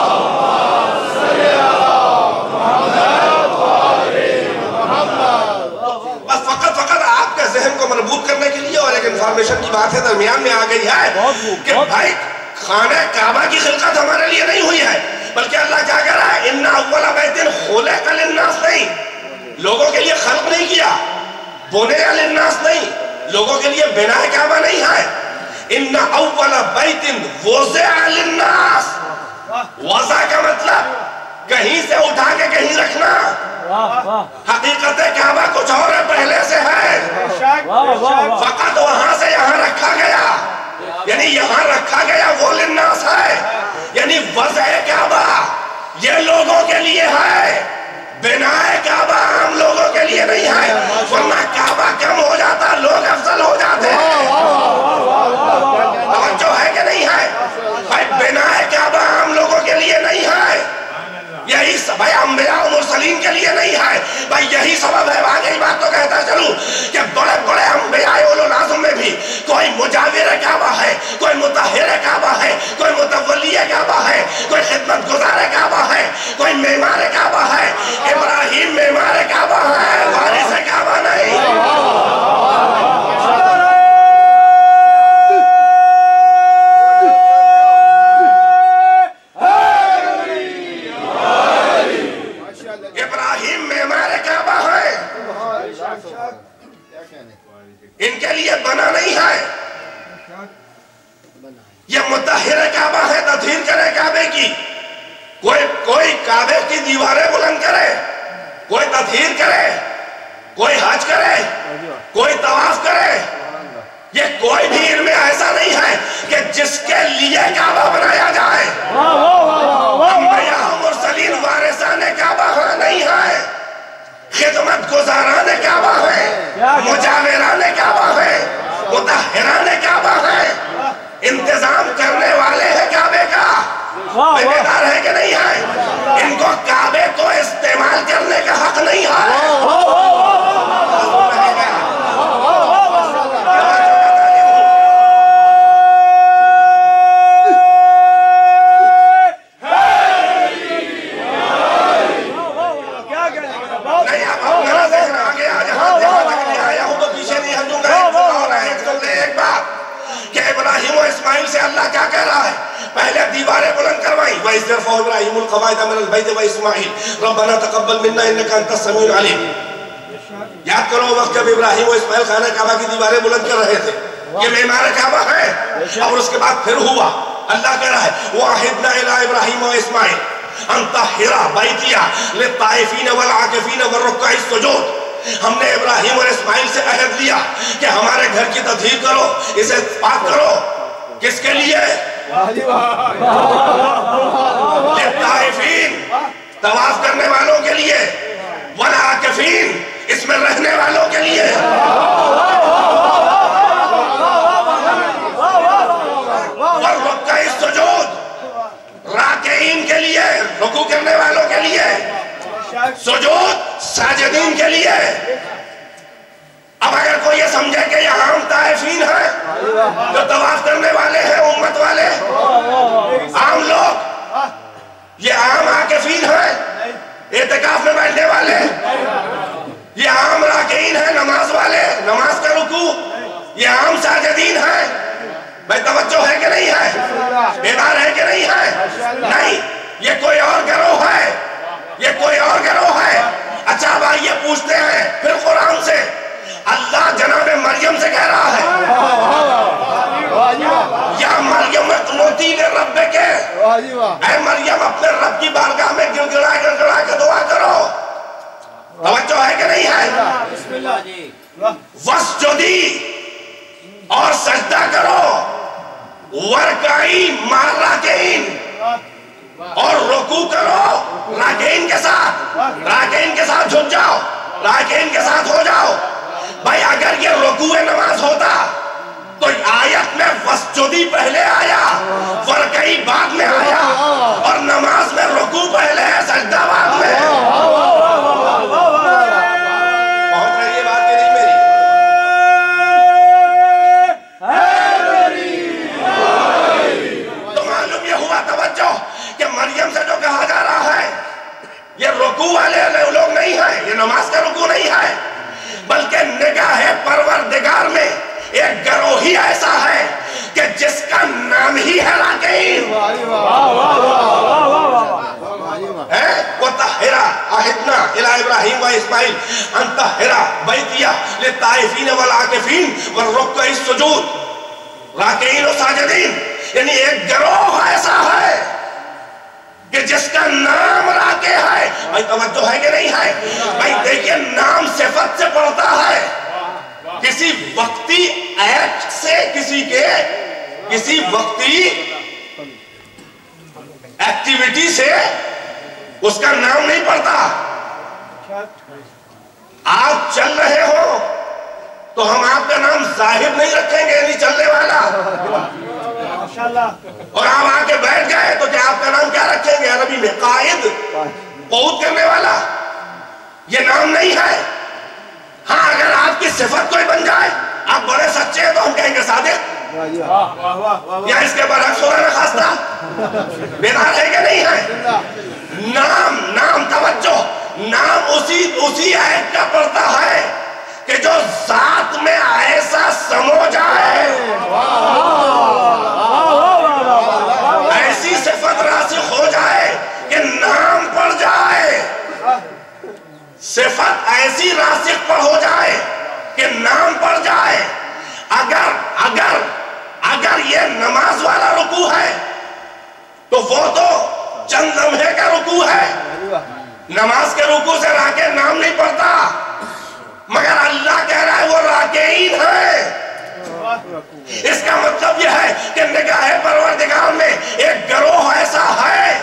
بس فقط فقط آپ کے ذہن کو مربوط کرنے کے لیے اور ایک انفارمیشن کی بات ہے درمیان میں آ گئی ہے کہ بھائی خانہ کعبہ کی خلقت ہمارے لیے نہیں ہوئی ہے، بلکہ اللہ کیا کہہ رہا ہے؟ اِنَّ اَوَّلَ بَيْتٍ خُلِقَ لِلنَّاسِ نہیں، لوگوں کے لیے خلق نہیں کیا، بُنِیَ لِلنَّاسِ نہیں، لوگوں کے لیے بنائے کعبہ نہیں ہے۔ اِنَّ اَوَّلَ بَيْتٍ وُضِعَ لِلنَّاسِ، وضع کا مطلب کہیں سے اٹھا کے کہیں رکھنا، حقیقت کعبہ کچھ اور ہے، پہلے سے ہے، فقط وہاں سے یہاں رکھا گیا، یعنی یہاں رکھا گیا وہ للناس ہے، یعنی وضع کعبہ یہ لوگوں کے لیے ہے، بنائے کعبہ عام لوگوں کے لیے نہیں ہے، ورنہ کعبہ کم ہو جاتا لوگ افضل ہو جاتے ہیں۔ توجہ ہے کہ نہیں ہے؟ بھائی بنائے کعبہ عام لوگوں کے لیے نہیں ہے، یہی بھائی انبیاء و مرسلین کے لیے نہیں ہے، بھائی یہی سبب ہے، آگے بات تو کہتا چلوں کہ بڑے بڑے انبیاء اولو العزم میں بھی کوئی مجاور کعبہ ہے، کوئی مطہر کعبہ ہے، کوئی متولی کعبہ ہے، کوئی خدمت گزار کعبہ ہے، کوئی معمار کعبہ ہے۔ ابراہیم معمار کعبہ ہے، وارث کعبہ نہیں۔ ان کے لیے بنا نہیں ہے، یہ مطہر کعبہ ہے، تطہیر کرے کعبے کی، کوئی کوئی کعبے کی دیواریں بلند کرے، کوئی تطہیر کرے، کوئی حج کرے، کوئی طواف کرے، یہ کوئی بھی ان میں ایسا نہیں ہے کہ جس کے لیے کعبہ بنایا جائے۔ انبیاء مرسلین وارثان کعبہ ہاں نہیں ہے، خدمت گزاران کعبہ ہے، مجاوران کعبہ ہے، مطہران کعبہ ہے، انتظام کرنے والے ہیں کعبے کا، بیدار ہے کہ نہیں ہے؟ ان کو کعبے کو استعمال کرنے کا حق نہیں ہے۔ وَإِذْ إِبْرَاهِيمُ الْقَوَاعِدَ مِنَ الْبَيْتِ وَإِسْمَاعِيلُ رَبَّنَا تَقَبَّلْ مِنَّا إِنَّكَ أَنْتَ السَّمِيعُ الْعَلِيمُ۔ یاد کرو وقت جب ابراہیم و اسماعیل خانہ کعبہ کی دیواریں بلند کر رہے تھے، یہ معمار کعبہ ہے، اور اس کے بعد پھر ہوا، اللہ کہہ رہا ہے وَعَهِدْنَا إِلَىٰ إِبْرَاهِيمَ وَإِسْمَاعِيلَ أَن طَهِّرَا بَيْتِيَ لِلطَّائِفِينَ وَالْعَاكِفِينَ وَالرُّكَّعِ السُّجُودِ۔ ہم نے ابراہیم اور اسماعیل سے عہد لیا کہ ہمارے گھر کی تطہیر کرو، اسے پاک کرو، کس کے لیے؟ للطائفین، طواف کرنے والوں کے لیے، والعاکفین، اس میں رہنے والوں کے لیے، والرکع السجود، راکعین کے لیے، رکوع کرنے والوں کے لیے، سجود ساجدین کے لیے۔ اب اگر کوئی یہ سمجھے کہ یہ عام طائفین ہیں جو طواف کرنے والے ہیں، امت والے عام لوگ، یہ عام عاکفین ہیں، اعتکاف میں بیٹھنے والے، یہ عام راکعین ہیں نماز والے، نماز کا رکوع، یہ عام ساجدین ہیں. بھائی توجہ ہے کہ نہیں ہے؟ بیدار ہے کہ نہیں ہے؟ نہیں، یہ کوئی اور گروہ ہے، یہ کوئی اور گروہ ہے. اچھا بھائی یہ پوچھتے ہیں پھر قرآن سے، اللہ جناب مریم سے کہہ رہا ہے یا مریم اقنوتی لربک، اے مریم اپنے رب کی بارگاہ میں گڑ گڑا گڑ گڑا کے دعا کرو. توجہ ہے کہ نہیں ہے؟ وسجدی، اور سجدہ کرو، ورکعی مع الراکعین، اور رکوع کرو راکعین کے ساتھ، راکعین کے ساتھ جھک جاؤ، راکعین کے ساتھ ہو جاؤ. بھائی اگر یہ رکوع نماز ہوتا تو آیت میں وسجدی پہلے آیا، ورکعی بعد میں آیا، اور نماز میں رکوع پہلے ہے سجدہ بعد میں. پہنچ رہی ہے بات کہ نہیں میری؟ تو معلوم یہ ہوا توجہ کہ مریم سے جو کہا جا رہا ہے یہ رکوع والے لوگ نہیں ہیں، یہ نماز کا رکوع نہیں ہے، بلکہ نگاہ پروردگار میں ایک گروہ ہی ایسا ہے کہ جس کا نام ہی ہے راکعین. وَطَهِّرَ عَهِدْنَا إِلَىٰ إِبْرَاهِيمَ وَإِسْمَاعِيلَ أَن طَهِّرَ بَيْتِيَ لِلطَّائِفِينَ وَالْعَاكِفِينَ وَالرُّكَّعِ السُّجُودِ. راکعین و ساجدین، یعنی ایک گروہ ایسا ہے کہ جس کا نام راکع ہے. بھائی توجہ ہے کہ نہیں ہے؟ بھائی دیکھئے نام صفت سے پڑھتا ہے، کسی وقتی ایکٹ سے، کسی کے کسی وقتی ایکٹیویٹی سے اس کا نام نہیں پڑھتا. آپ چل رہے ہو تو ہم آپ کا نام ظاہر نہیں رکھیں گے، نہیں چلنے والا. اور آپ آ کے بیٹھ گئے تو کیا آپ کا نام کیا رکھیں گے؟ عربی میں قائد، قعود کرنے والا، یہ نام نہیں ہے. ہاں اگر آپ کی صفت کوئی بن جائے، آپ بڑے سچے ہیں تو ہم کہیں گے صادق، یا اس کے برعکس ہونا خاصہ. بیدار ہے کہ نہیں ہے؟ نام نام توجہ، نام اسی اسی ایک کا پڑھتا ہے کہ جو ذات میں ایسا سمو جائے، ایسی صفت راسخ ہو جائے کہ نام پڑھ جائے، صفت ایسی راسخ پر ہو جائے کہ نام پڑھ جائے. اگر اگر اگر یہ نماز والا رکوع ہے تو وہ تو چند لمحے کا رکوع ہے. نماز کے رکوع سے راکع نام نہیں پڑھتا، مگر اللہ کہہ رہا ہے وہ راکعین ہیں. اس کا مطلب یہ ہے کہ نگاہ پروردگار میں ایک گروہ ایسا ہے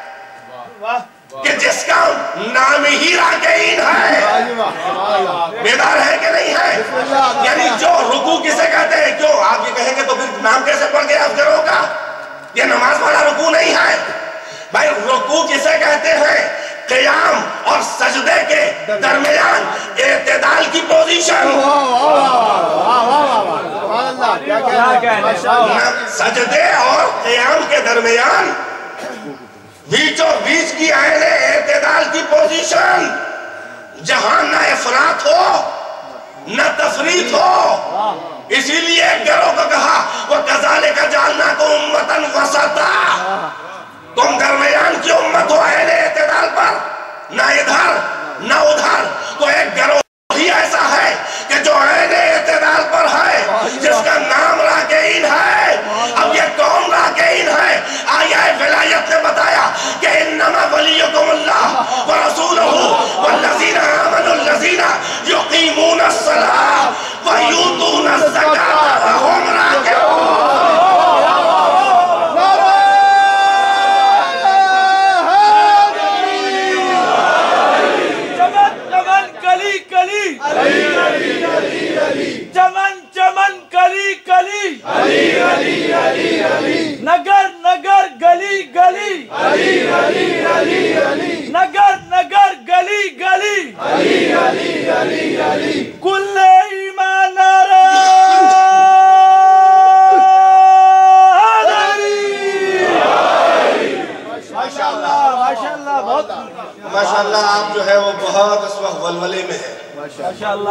کہ جس کا نام ہی راکعین ہے. بیدار ہے کہ نہیں ہے؟ یعنی جو رکوع کسے کہتے ہیں؟ کیوں آپ یہ کہیں گے تو پھر نام کیسے پڑھ گئے آپ گروہ کا؟ یہ نماز والا رکوع نہیں ہے. بھائی رکوع کسے کہتے ہیں؟ قیام اور سجدے کے درمیان اعتدال کی پوزیشن. سجدے اور قیام کے درمیان بیچ و بیچ کی عین اعتدال کی پوزیشن، جہاں نہ افراط ہو نہ تفریط ہو. اسی لیے ایک گروہ کو کہا وَكَذَلِكَ جَعَلْنَاكُمْ أُمَّةً وَسَطًا، تم درمیان کی امت ہو عین اعتدال پر، نہ ادھر نہ ادھر. تو ایک گروہ ہی ایسا ہے کہ جو عین اعتدال پر ہے، جس کا نام راکعین ہے. اب یہ کون راکعین ہے؟ آیہ ولایت نے بتایا کہ انما ولیکم اللہ ورسولہ والذین آمنوا الذین یقیمون الصلاۃ ویؤتون الزکاۃ وهم راکعون.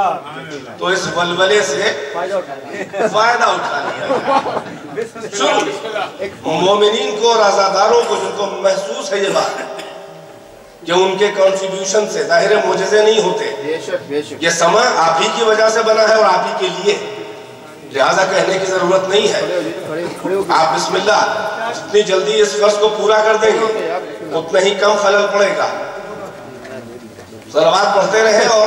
तो इस वलवले से फायदा उठा लिया। मोमिनीन को और आज़ादारों को जिनको महसूस है ये बात कि उनके कंट्रीब्यूशन से ज़ाहिर मोजज़े नहीं होते, ये समय आप ही की वजह से बना है और आप ही के लिए, लिहाजा कहने की जरूरत नहीं है। आप बिस्मिल्लाह जितनी जल्दी इस फर्ज को पूरा कर देंगे उतना ही कम खलल पड़ेगा। सलावत पढ़ते रहे और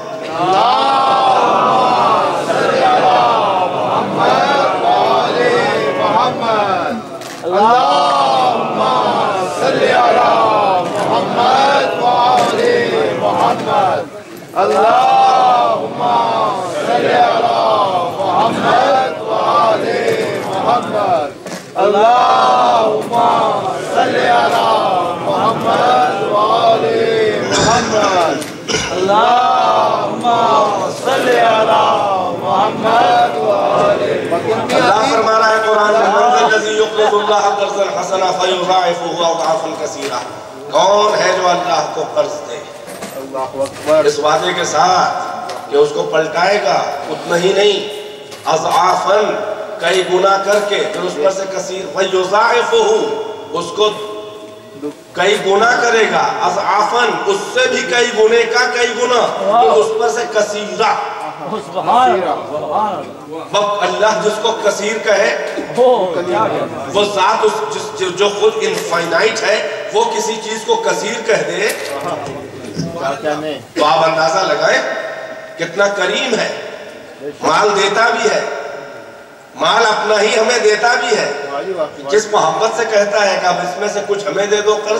अल्लाह फरमा रहा है कुरान में, कौन है जो अल्लाह को कर्ज दे इस वादे के साथ कि उसको पलटाएगा, उतना ही नहीं अज़आफ़न कई गुना करके, फिर उस पर से कसीर वयुज़ाइफ़ुहु उसको कई गुना करेगा, अज़आफ़न उससे भी कई गुने का कई गुना, तो उस पर से कसीरा। अल्लाह जिसको कसीर कहे वो ज़ात उस जिस जो खुद इनफाइनाइट है वो किसी चीज को कसीर कह दे तो आप अंदाजा लगाएं कितना करीम है। माल देता भी है, माल अपना ही हमें देता भी है, किस मोहब्बत से कहता है कि अब इसमें से कुछ हमें दे दो कर्ज।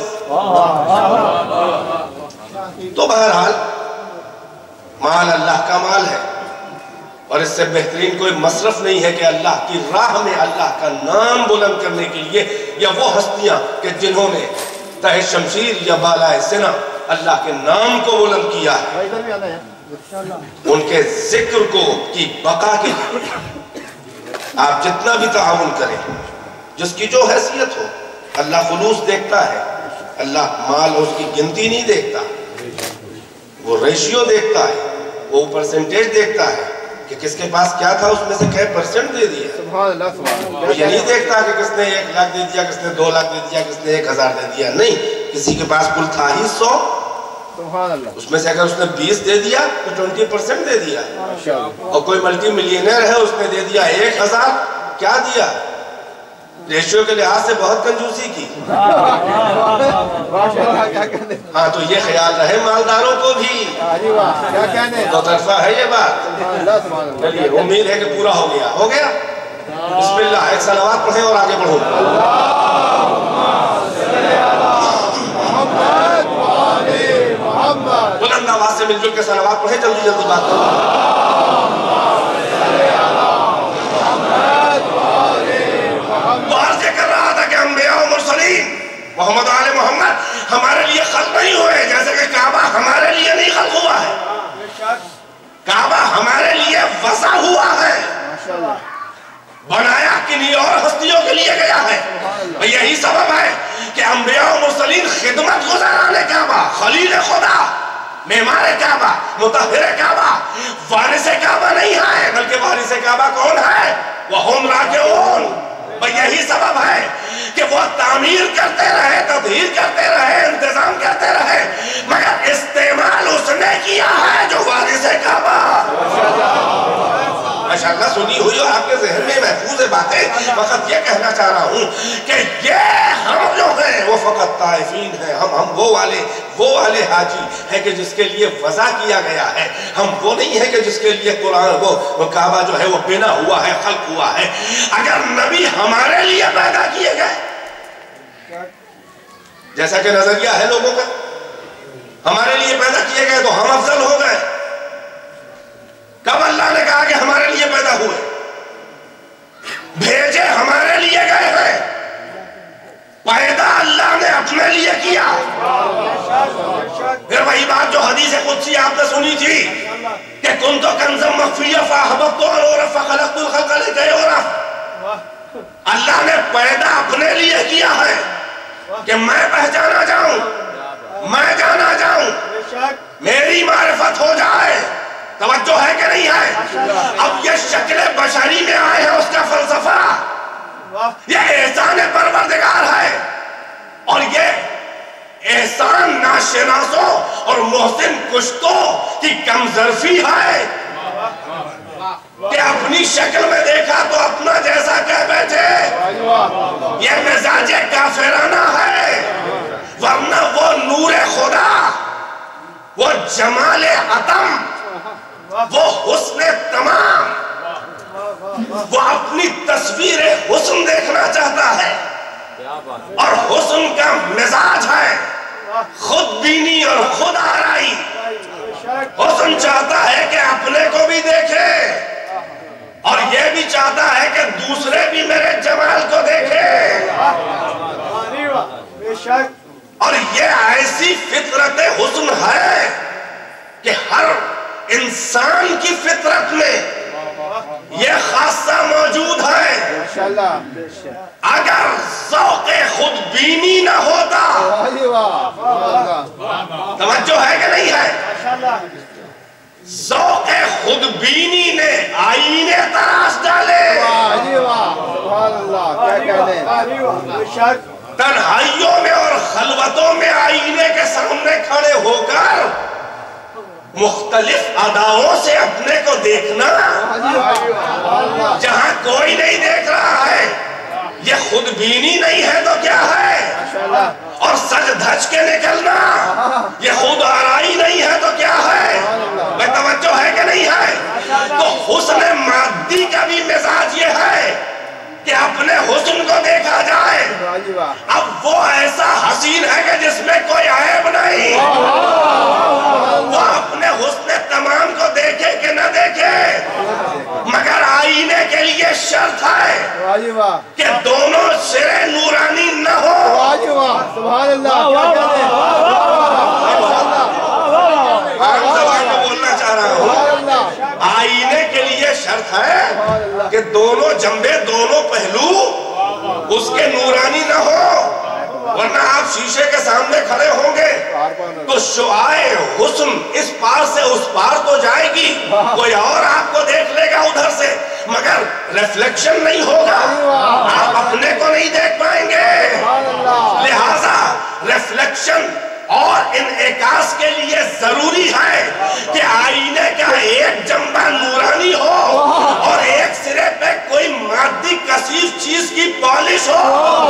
तो बहरहाल माल अल्लाह का माल है और इससे बेहतरीन कोई मसरफ नहीं है कि अल्लाह की राह में अल्लाह का नाम बुलंद करने के लिए, या वो हस्तियां कि जिन्होंने तहे शमशीर या बालाए सिना अल्लाह के नाम को बुलंद किया है, उनके जिक्र को की बका के लिए आप जितना भी ताउन करें, जिसकी जो हैसियत हो, अल्लाह खुलूस देखता है। अल्लाह माल उसकी गिनती नहीं देखता, वो रेशियो देखता है, वो परसेंटेज देखता है कि किसके पास क्या था, उसमें से क्या परसेंट दे दिया। वो ये नहीं देखता कि किसने एक लाख दे दिया, किसने दो लाख दे दिया, किसने एक हजार दे दिया। नहीं, किसी के पास कुल था ही सौ, उसमें से अगर उसने बीस दे दिया तो ट्वेंटी परसेंट दे दिया। और कोई मल्टी मिलियनर है उसने दे दिया एक हजार, क्या दिया? रेशियो के लिहाज से बहुत कंजूसी की। हाँ, तो ये ख्याल रहे मालदारों को भी, दो तरफा है ये बात। चलिए, उम्मीद है कि पूरा हो गया। हो गया? बिस्मिल्लाह, एक सलावत पढ़े और आगे बढ़ो। बुलंद आवाज से मिलजुल के सलावत पढ़े, जल्दी जल्दी बात करो। मोहम्मद आले मोहम्मद हमारे लिए खल्क नहीं हुए, जैसे कि काबा हमारे लिए नहीं खल्क हुआ है। काबा हमारे लिए वसा हुआ है, बनाया किन्हीं और हस्तियों के लिए गया है। यही सबब है कि अंबिया और मुरसलीन खिदमत गुज़ाराने काबा, खलील खुदा, मेहमान काबा, मुतहिर काबा, वारिस काबा नहीं है, बल्कि वारिस काबा कौन है? वह हम राकिऊन। यही सबब है कि वो तामीर करते रहे, तदहीर करते रहे, इंतजाम करते रहे, मगर इस्तेमाल उसने किया है जो वारिस काबा। माशाअल्लाह, सुनी हुई और आपके ज़हन में महफूज है बातें। वक़्त ये कहना चाह रहा हूँ कि ये हम जो हैं वो फ़कत ताइफीन हैं। हम हम वो वाले वो वाले हाजी हैं कि जिसके लिए वज़ा किया गया है। हम वो नहीं है कि जिसके लिए कुरान वो, वो काबा जो है वो बिना हुआ है, खल्क हुआ है। अगर नबी हमारे लिए पैदा किए गए, जैसा कि नजरिया है लोगों का, हमारे लिए पैदा किए गए तो हम अफजल हो गए। कब अल्लाह ने कहा कि हमारे लिए पैदा हुए? भेजे हमारे लिए गए हैं, पैदा अल्लाह ने अपने लिए किया। फिर वही बात जो हदीस कुदसी आपने सुनी थी कि कुन्तु कंज़म मख़फ़िय्यन फ़अहबब्तु अन उरफ़ फ़ख़लक़्तुल ख़ल्क़ लिकय युरफ़। अल्लाह ने पैदा अपने लिए किया है कि मैं पहचाना जाऊं, मैं जाना जाऊं, मेरी मारिफत हो जाए, توجہ ہے کہ نہیں ہے؟ اب یہ شکل بشری میں آئے ہیں اس کا فلسفہ، یہ احسان پروردگار ہے، اور یہ احسان ناشناسوں اور محسن کشتوں کی کمظرفی ہے کہ اپنی شکل میں دیکھا تو اپنا جیسا کہہ بیٹھے۔ یہ مزاج کافرانہ ہے، ورنہ وہ نور خدا، وہ جمال عتم، وہ حسن تمام، وہ اپنی تصویر حسن دیکھنا چاہتا ہے، اور حسن کا مزاج ہے خود بینی اور خود آرائی۔ حسن چاہتا ہے کہ اپنے کو بھی دیکھے، اور یہ بھی چاہتا ہے کہ دوسرے بھی میرے جمال کو دیکھے، اور یہ ایسی فطرت حسن ہے کہ ہر انسان کی فطرت میں یہ خاصہ موجود ہے۔ اگر ذوق خود بینی نہ ہوتا، توجہ ہے کہ نہیں ہے؟ ذوق خود بینی نے آئینے تراش ڈالے، تنہائیوں میں اور خلوتوں میں آئینے کے سامنے کھڑے ہو کر مختلف اداؤں سے اپنے کو دیکھنا، جہاں کوئی نہیں دیکھ رہا ہے، یہ خود بینی نہیں ہے تو کیا ہے؟ اور سج دھج کے نکلنا، یہ خود آرائی نہیں ہے تو کیا ہے؟ میں توجہ ہے کہ نہیں ہے؟ تو حسن مادی کا بھی مزاج یہ ہے کہ اپنے حسن کو دیکھا جائے۔ اب وہ ایسا حسین ہے کہ جس میں کوئی عیب نہیں، وہ اپنے حسن تمام کو دیکھے کہ نہ دیکھے، مگر آئینے کے لیے شرط ہے کہ دونوں سرے نورانی نہ ہو۔ سبحان اللہ، بولنا چاہ رہا ہوں، آئینے کے لیے شرط ہے کہ دونوں جنبے، دونوں پہلو اس کے نورانی نہ ہو، ورنہ آپ شیشے کے سامنے کھڑے ہوں گے تو شعاع حسن اس پار سے اس پار تو جائے گی، کوئی اور آپ کو دیکھ لے گا ادھر سے، مگر ریفلیکشن نہیں ہوگا، آپ اپنے کو نہیں دیکھ پائیں گے۔ لہٰذا ریفلیکشن اور انعکاس کے لیے ضروری ہے کہ آئینے کا ایک جنبہ نورانی ہو اور ایک سرے پہ کوئی مادی کثیف چیز کی پالش ہو۔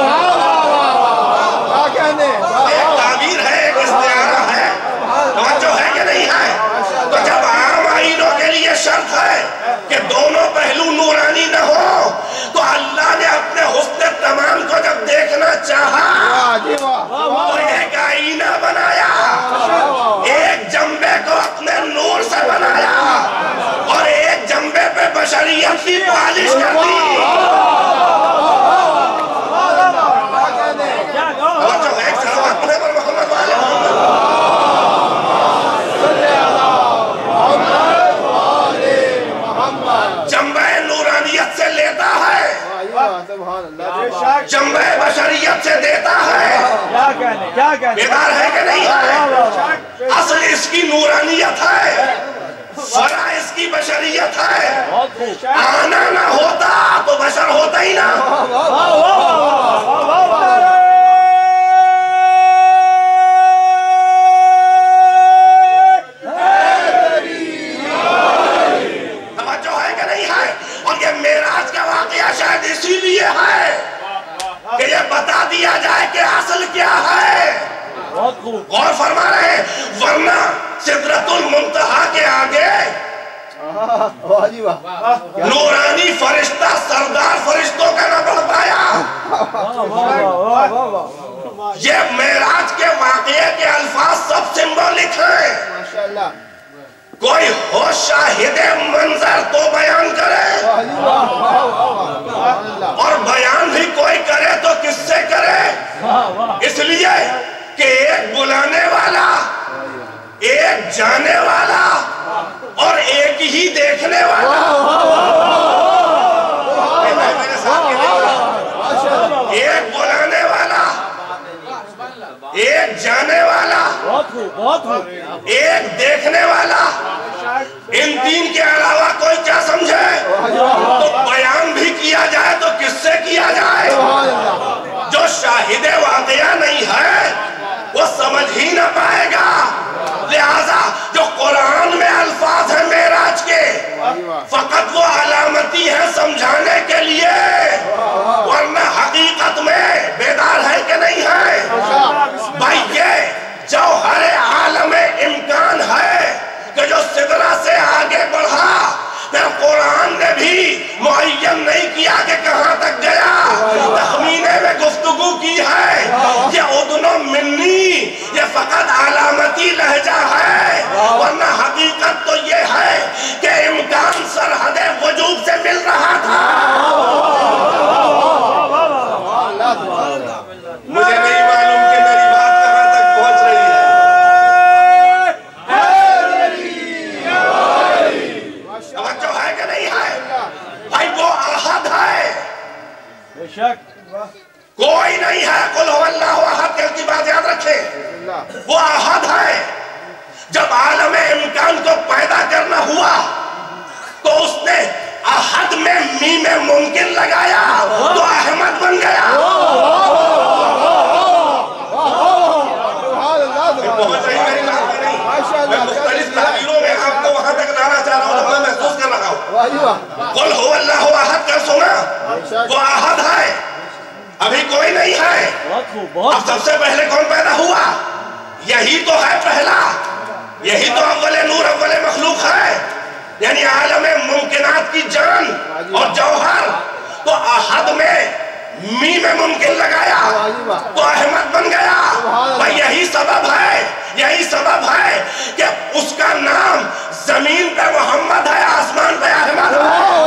ایک تعبیر ہے، ایک استعارہ ہے، توجہ ہے کہ نہیں ہے؟ تو جب عام آئینوں کے لیے شرط ہے کہ دونوں پہلو نورانی نہ ہو، تو اللہ نے اپنے حسن تمام کو جب دیکھنا چاہا تو ایک آئینہ بنایا، ایک جنبے کو اپنے نور سے بنایا، اور ایک جنبے پہ بشریت کی پالش کر دی۔ جنبہ بشریت سے دیتا ہے، بیدار ہے کہ نہیں ہے؟ اصل اس کی نورانیت ہے، فرع اس کی بشریت ہے، آنا نہ ہوتا تو بشر ہوتا ہی نہ۔ توجہ ہے کہ نہیں ہے؟ اور یہ معراج کا واقعہ شاید اسی لیے ہے کہ یہ بتا دیا جائے کہ اصل کیا ہے۔ غور فرما رہے ہیں، ورنہ سدرۃ المنتہا کے آگے نورانی فرشتہ سردار فرشتوں کا نہ بڑھ پایا۔ یہ معراج کے واقعے کے الفاظ سب سمبولک ہیں۔ کوئی ہو شاہد منظر تو بیان کرے، اور بیان بھی کوئی کرے تو کس سے کرے؟ اس لیے کہ ایک بلانے والا، ایک جانے والا اور ایک ہی دیکھنے والا، ایک بلانے والا، ایک جانے والا، ایک دیکھنے والا، ان شاہد واقعہ نہیں ہے وہ سمجھ ہی نہ پائے گا. لہذا جو قرآن میں الفاظ ہیں معراج کے فقط وہ علامتی ہیں سمجھانے کے لیے, ورنہ حقیقت میں بیدار ہے کہ نہیں ہے بھائی. یہ جوہر عالم امکان ہے کہ جو سدرہ سے آگے بڑھا پھر قرآن نے بھی معین نہیں کیا کہ کہاں تک گیا, تخمینے میں گفتگو کی ہے. یہ ادن و منی یہ فقط علامتی لہجہ ہے, ورنہ حقیقت تو یہ ہے کہ امکان سرحد وجود سے مل رہا تھا. مجھے نہیں معلوم کہ میری بات کہاں تک پہنچ رہی ہے. توجہ ہے کہ نہیں ہے بھائی؟ وہ احد ہے, بے شک کوئی نہیں ہے. قل هو اللہ احد کی بات یاد رکھیں, وہ احد ہے. جب عالم امکان کو پیدا کرنا ہوا تو اس نے احد میں میم ممکن لگایا تو احمد بن گیا. پہنچ رہی میری بات میں نہیں؟ میں مختلف تعبیروں میں آپ کو وہاں تک لانا چاہ رہا ہوں تو میں محسوس کر رہا ہوں. قل هو اللہ احد کا سنا, وہ احد ہے, ابھی کوئی نہیں ہے. اب سب سے پہلے کون پیدا ہوا؟ یہی تو ہے پہلا, یہی تو اول نور اول مخلوق ہے, یعنی عالم ممکنات کی جان اور جوہر. تو احد میں میم ممکن لگایا تو احمد بن گیا. بھائی یہی سبب ہے, یہی سبب ہے کہ اس کا نام زمین پہ محمد ہے, آسمان پہ احمد ہے.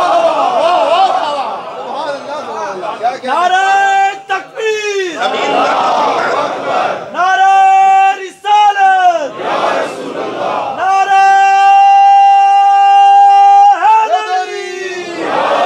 نعرہ تکبیر, زمین پر محمد, نعرہ رسالت, نعرہ حیدری.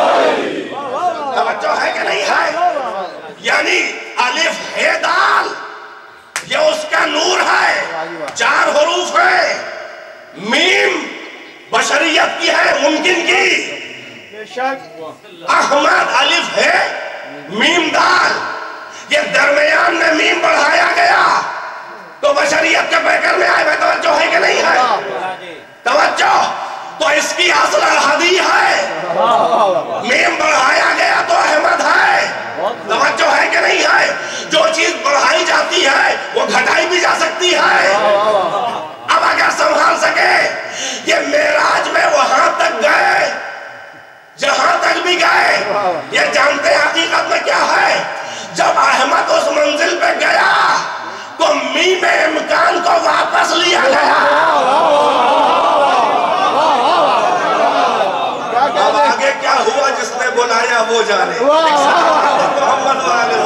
توجہ ہے کہ نہیں ہے؟ یعنی الف ہے دال یہ اس کا نور ہے, چار حروف ہیں. میم بشریت کی ہے, ممکن کی. بے شک احمد الف ہے, میم دال, یہ درمیان میں میم بڑھایا گیا تو بشریت کے پیکر میں آئے. توجہ ہے کہ نہیں ہے؟ توجہ. تو اس کی اصل احدی ہے, میم بڑھایا گیا تو احمد ہے. توجہ ہے کہ نہیں ہے؟ جو چیز بڑھائی جاتی ہے وہ گھٹائی بھی جا سکتی ہے. اب اگر سنبھال سکے یہ معراج میں وہاں تک گئے جہاں تک بھی گئے, یہ جانتے حقیقت میں کیا ہے؟ جب احمد اس منزل پہ گیا تو میم امکان کو واپس لیا گیا. اب آگے کیا ہوا جس نے بلایا وہ جانے. محمد والے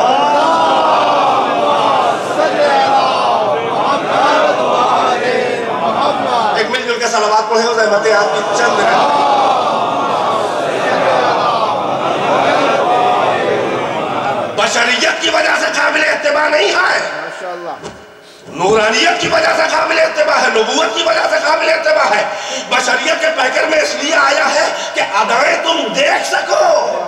ایک مل جل کے صلوات پڑھیں ہو زحمت آپ کی چند رہے. بشریت کی وجہ سے قابل اتباع نہیں ہے, نورانیت کی وجہ سے قابل اتباع ہے, نبوت کی وجہ سے قابل اتباع ہے. بشریت کے پیکر میں اس لیے آیا ہے کہ ادائیں تم دیکھ سکو,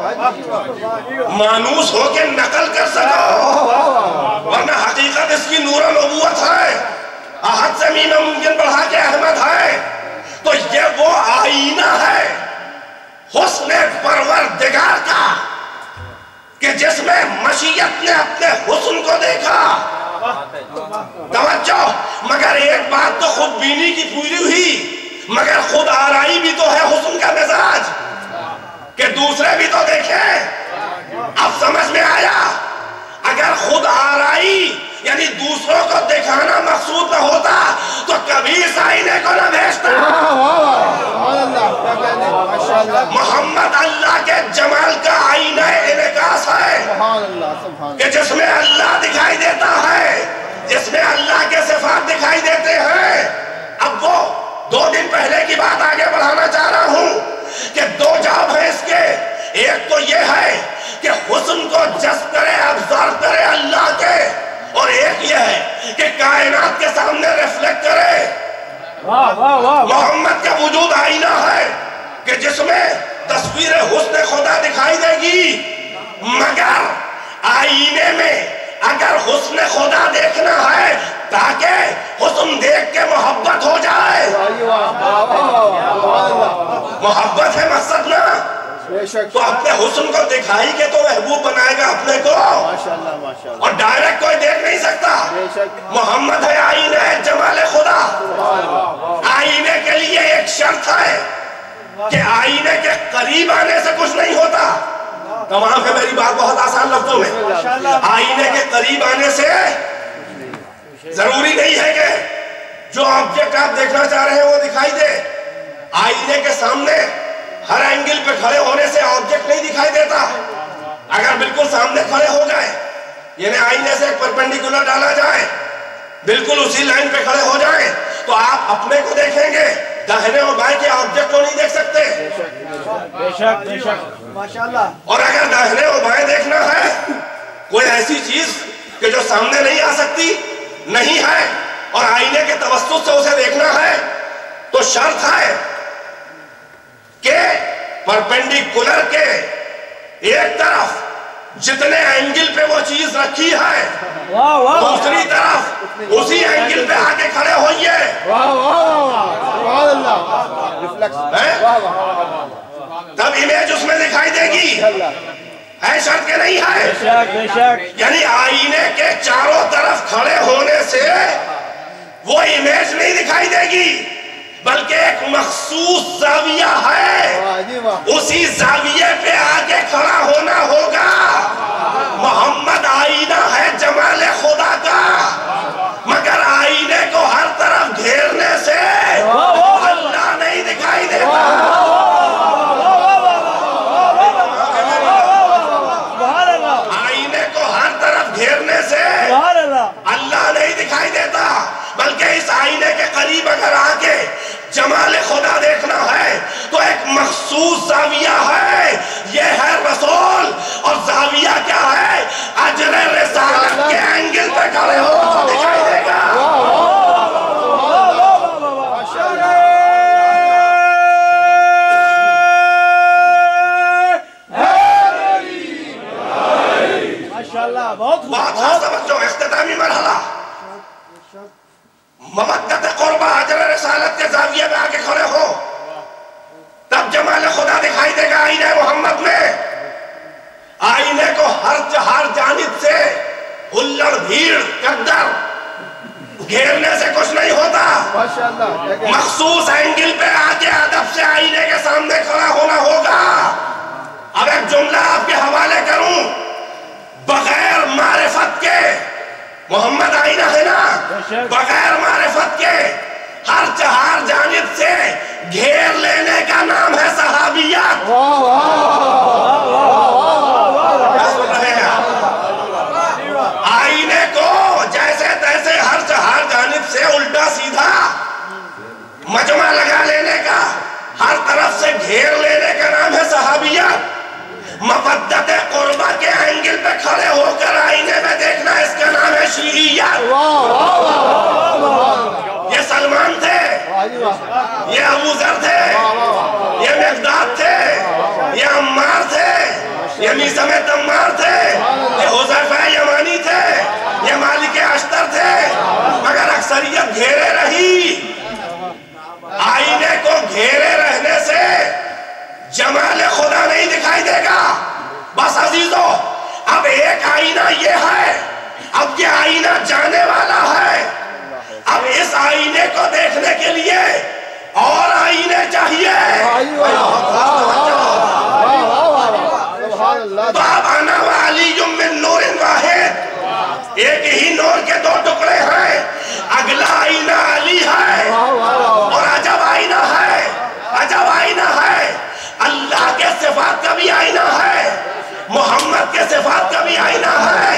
مانوس ہو کے نقل کر سکو, ورنہ حقیقت اس کی نور و نبوت ہے. احد سے میم ممکن بڑھا کے احمد ہے. تو یہ وہ آئینہ ہے حسن پروردگار کا کہ جس میں مشیت نے اپنے حسن کو دیکھا. توجہ, مگر ایک بات تو خود بینی کی پوری ہوئی, مگر خود آرائی بھی تو ہے حسن کا مزاج کہ دوسرے بھی تو دیکھیں. اب سمجھ میں آیا, اگر خود آرائی یعنی دوسروں کو دکھانا مقصود نہ ہوتا تو کبھی اس آئینے کو نہ بھیجتا. محمد اللہ کے جمال کا آئینہ انعکاس ہے کہ جس میں اللہ دکھائی دیتا ہے, جس میں اللہ کے صفات دکھائی دیتے ہیں. اب وہ دو دن پہلے کی بات آگے بڑھانا چاہ رہا ہوں کہ دو جاب ہیں اس کے. ایک تو یہ ہے کہ حسن کو جذب کرے, ابزار کرے اللہ کے, اور ایک یہ ہے کہ کائنات کے سامنے ریفلیکٹ کرے. محمد کا وجود آئینہ ہے کہ جس میں تصویر حسن خدا دکھائی دے گی, مگر آئینے میں اگر حسن خدا دیکھنا ہے تاکہ حسن دیکھ کے محبت ہو جائے، محبت ہے مقصد نا، تو اپنے حسن کو دکھائی کے تو محبوب بنائے گا اپنے کو، اور ڈائریکٹ کوئی دیکھ نہیں سکتا۔ محمد ہے آئینہ جمال خدا۔ آئینے کے لیے ایک شرط ہے کہ آئینے کے قریب آنے سے کچھ نہیں ہوتا۔ تمام ہے میری بات بہت آسان لفظوں میں، آئینے کے قریب آنے سے ضروری نہیں ہے کہ جو آبجیکٹ آپ دیکھنا چاہ رہے ہیں وہ دکھائی دے۔ آئینے کے سامنے ہر اینگل پہ کھڑے ہونے سے آبجیکٹ نہیں دکھائی دیتا۔ اگر بالکل سامنے کھڑے ہو جائے، یعنی آئینے سے ایک پرپینڈیکولر ڈالا جائے، بالکل اسی لائن پہ کھڑے ہو جائیں، تو آپ اپنے کو دیکھیں گے، داہنے اور بائیں کے آبجیکٹ کو نہیں دیکھ سکتے۔ بے شک بے شک ماشاءاللہ۔ اور اگر داہنے اور بائیں دیکھنا ہے، کوئی ایسی چیز کہ جو سامنے نہیں آ سکتی نہیں ہے، اور آئینے کے توسط سے اسے دیکھنا ہے، تو شرط ہے کہ پرپینڈیکولر کے ایک طرف جتنے اینگل پہ وہ چیز رکھی ہے، دوسری طرف اسی اینگل پہ آ کے کھڑے ہوئیے۔ تب امیج اس میں دکھائی دے گی، ہے شرط کے نہیں ہے؟ بے شک بے شک۔ یعنی آئینے کے چاروں طرف کھڑے ہونے سے وہ امیج نہیں دکھائی دے گی، بلکہ ایک مخصوص زاویہ ہے، اسی زاویے پہ آگے کھڑا ہونا ہوگا۔ محمد آئینہ ہے جمال خدا کا، مگر آئینے کو ہر طرف گھیرنے سے اللہ نہیں دکھائی دیتا۔ آئینے کو ہر طرف گھیرنے سے اللہ نہیں دکھائی دیتا، بلکہ اس آئینے کے قریب اگر آگے جمال خدا دیکھنا ہے تو ایک مخصوص زاویہ ہے، یہ ہے رسول، اور زاویہ کیا ہے؟ اجر رسالت کے اینگل پہ کھڑے ہو تو دکھائی دے گا۔ ماشاءاللہ بہت بہت خاص توجہ، اختتامی مرحلہ، مودت قربہ اجر رسالت کے زاویے میں آگے کھڑے ہو، تب جمال خدا دکھائی دے گا آئینہ محمد میں۔ آئینے کو ہر ہر جانب سے ہلڑ بھیڑ قدر گھیرنے سے کچھ نہیں ہوتا، مخصوص اینگل پہ آگے ادب سے آئینے کے سامنے کھڑا ہونا ہوگا۔ اب ایک جملہ آپ کے حوالے کروں، بغیر معرفت کے محمد آئینہ ہے نا، بغیر معرفت کے ہر چہار جانب سے گھیر لینے کا نام ہے صحابیت۔ آئینے کو جیسے تیسے ہر چہار جانب سے الٹا سیدھا مجمع لگا لینے کا، ہر طرف سے گھیر لینے کا نام ہے صحابیت۔ مودت قربہ کے اینگل پہ کھڑے ہو کر آئینے میں دیکھنا، اس کا نام ہے شیعیت۔ یہ سلمان تھے، یہ ابو ذر تھے، یہ مقداد تھے، یہ عمار تھے، یہ میثم تمار تھے، یہ حذیفہ یمانی تھے، یہ مالک اشتر تھے، مگر اکثریت گھیرے رہی۔ آئینے کو گھیرے رہنے سے جمال خدا نہیں دکھائی دے گا۔ بس عزیزو، اب ایک آئینہ یہ ہے، اب یہ آئینہ جانے والا ہے، اب اس آئینے کو دیکھنے کے لیے اور آئینے چاہیے۔ باب انا و علی من نور واحد، ایک ہی نور کے دو ٹکڑے ہیں، اگلا آئینہ علی ہے، اور عجب آئینہ ہے، عجب آئینہ ہے، اللہ کے صفات کا بھی آئینہ ہے، محمد کے صفات کا بھی آئینہ ہے۔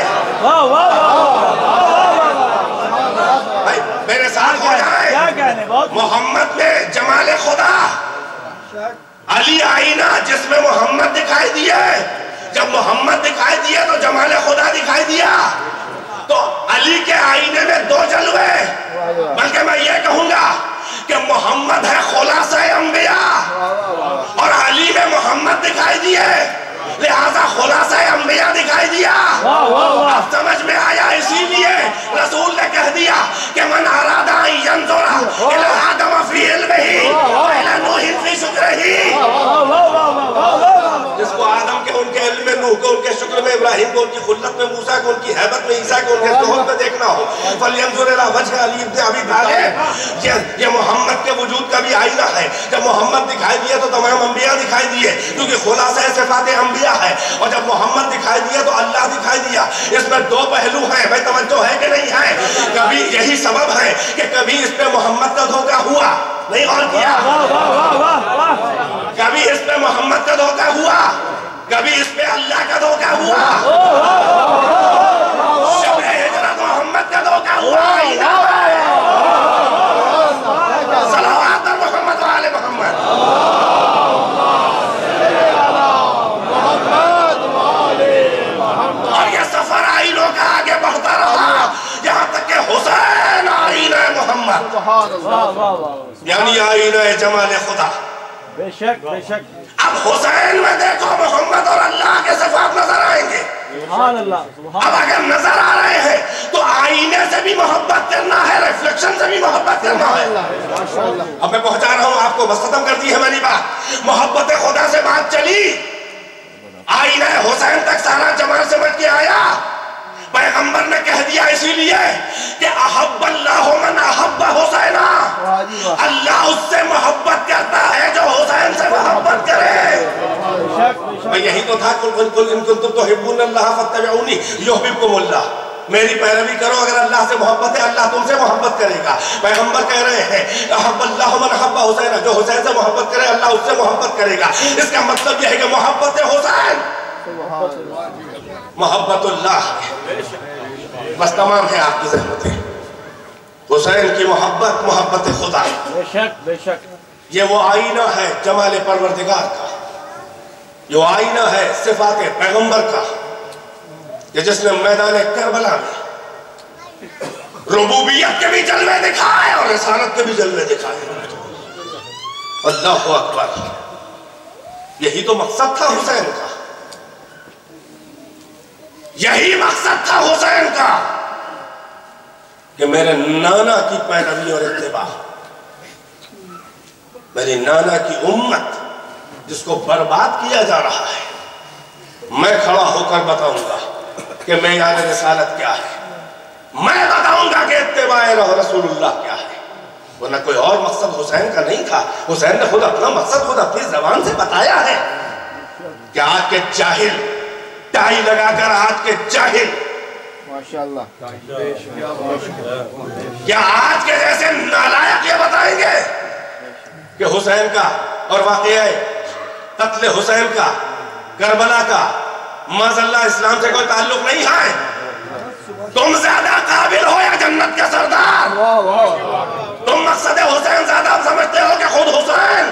میرے ساتھ ہو جائے، محمد میں جمال خدا، علی آئینہ جس میں محمد دکھائی دیا، جب محمد دکھائی دیا تو جمال خدا دکھائی دیا۔ تو علی کے آئینے میں دو جلوے، بلکہ میں یہ کہوں گا کہ محمد ہے خلاصہ انبیاء، اور علی میں محمد دکھائی دیے، لہذا خلاصہ انبیاء انبیاء دکھائی دیا. اب سمجھ میں آیا. اسی لیے رسول نے کہہ دیا کہ من اراد ان ينظر الى آدم فی علمہ والى نوح فی شکرہ. جس کو آدم کے ان کے علم میں، نوح کو ان کے شکر میں، ابراہیم کو ان کی خلت میں، موسیٰ کو ان کی حیبت میں، عیسیٰ کو ان کے ظہور میں دیکھنا ہو. فَلْيَنْظُرْ إِلَىٰ وَجْهِ عَلِيِّ بْنِ أَبِي طَالِبٍ. یہ یہ محمد کے وجود کا بھی آئینہ ہے. جب محمد دکھائی دیا تو تمام انبیاء دکھائی دیے، کیونکہ خلاصہ صفات انبیاء ہے. اور جب محمد دکھائی دیا تو اللہ دکھائی دیا. اس میں دو پہلو ہیں. بھائی توجہ ہے کہ نہیں ہے؟ کبھی یہی سبب ہے کہ کبھی اس پہ محمد کا دھوکہ ہوا، نہیں غور کیا؟ کبھی اس پہ محمد کا دھوکہ ہوا، کبھی اس پہ اللہ کا دھوکہ ہوا. شب ہجرت محمد کا دھوکہ ہوا. صلوات محمد و آل محمد. اور یہ سفر آئینوں کا آگے بڑھتا رہا یہاں تک کہ حسین آئینہ محمد، یعنی آئینہ جمال خدا. بے شک بے شک. اب حسین میں دیکھو محمد اور اللہ کے صفات نظر آئیں گے. سبحان اللہ. اب اگر نظر آ رہے ہیں تو آئینے سے بھی محبت کرنا ہے، ریفلیکشن سے بھی محبت کرنا ہے. اب میں پہنچا رہا ہوں آپ کو، بس ختم کر دی ہے میری بات. محبت خدا سے بات چلی، آئینہ حسین تک سارا جمال سمجھ کے آیا. پیغمبر نے کہہ دیا اسی لیے کہ احب اللہ من احب حسینہ. اللہ اس سے محبت کرتا ہے جو حسین سے محبت کرے. یہی تو تھا قل قل ان کنتم تحبون اللہ فاتبعونی یحببکم اللہ. میری پیروی کرو، اگر اللہ سے محبت ہے اللہ تم سے محبت کرے گا. پیغمبر کہہ رہے ہیں احب اللہ من احب حسین، جو حسین سے محبت کرے اللہ اس سے محبت کرے گا. اس کا مطلب یہ ہے کہ محبت حسین محبت اللہ. بس تمام ہے آپ کی زحمتیں. حسین کی محبت محبت خدا. بے شک بے شک. یہ وہ آئینہ ہے جمال پروردگار کا، یہ آئینہ ہے صفات پیغمبر کا، کہ جس نے میدان کربلا میں ربوبیت کے بھی جلوے دکھائے اور رسالت کے بھی جلوے دکھائے. اللہ اکبر. یہی تو مقصد تھا حسین کا، یہی مقصد تھا حسین کا کہ میرے نانا کی پیروی اور اتباع، میری نانا کی امت جس کو برباد کیا جا رہا ہے، میں کھڑا ہو کر بتاؤں گا کہ معیار رسالت کیا ہے. میں بتاؤں گا کہ اتباع رسول اللہ کیا ہے. ورنہ کوئی اور مقصد حسین کا نہیں تھا. حسین نے خود اپنا مقصد خود اپنی زبان سے بتایا ہے کہ آج کے جاہل ٹائی لگا کر آج کے جاہل ماشاءاللہ یا آج کے جیسے نالائق یہ بتائیں گے کہ حسین کا اور واقعہ قتل حسین کا، کربلا کا معاذ اللہ اسلام سے کوئی تعلق نہیں ہے. تم زیادہ قابل ہو یا جنت کے سردار؟ تم مقصد حسین زیادہ سمجھتے ہو کہ خود حسین؟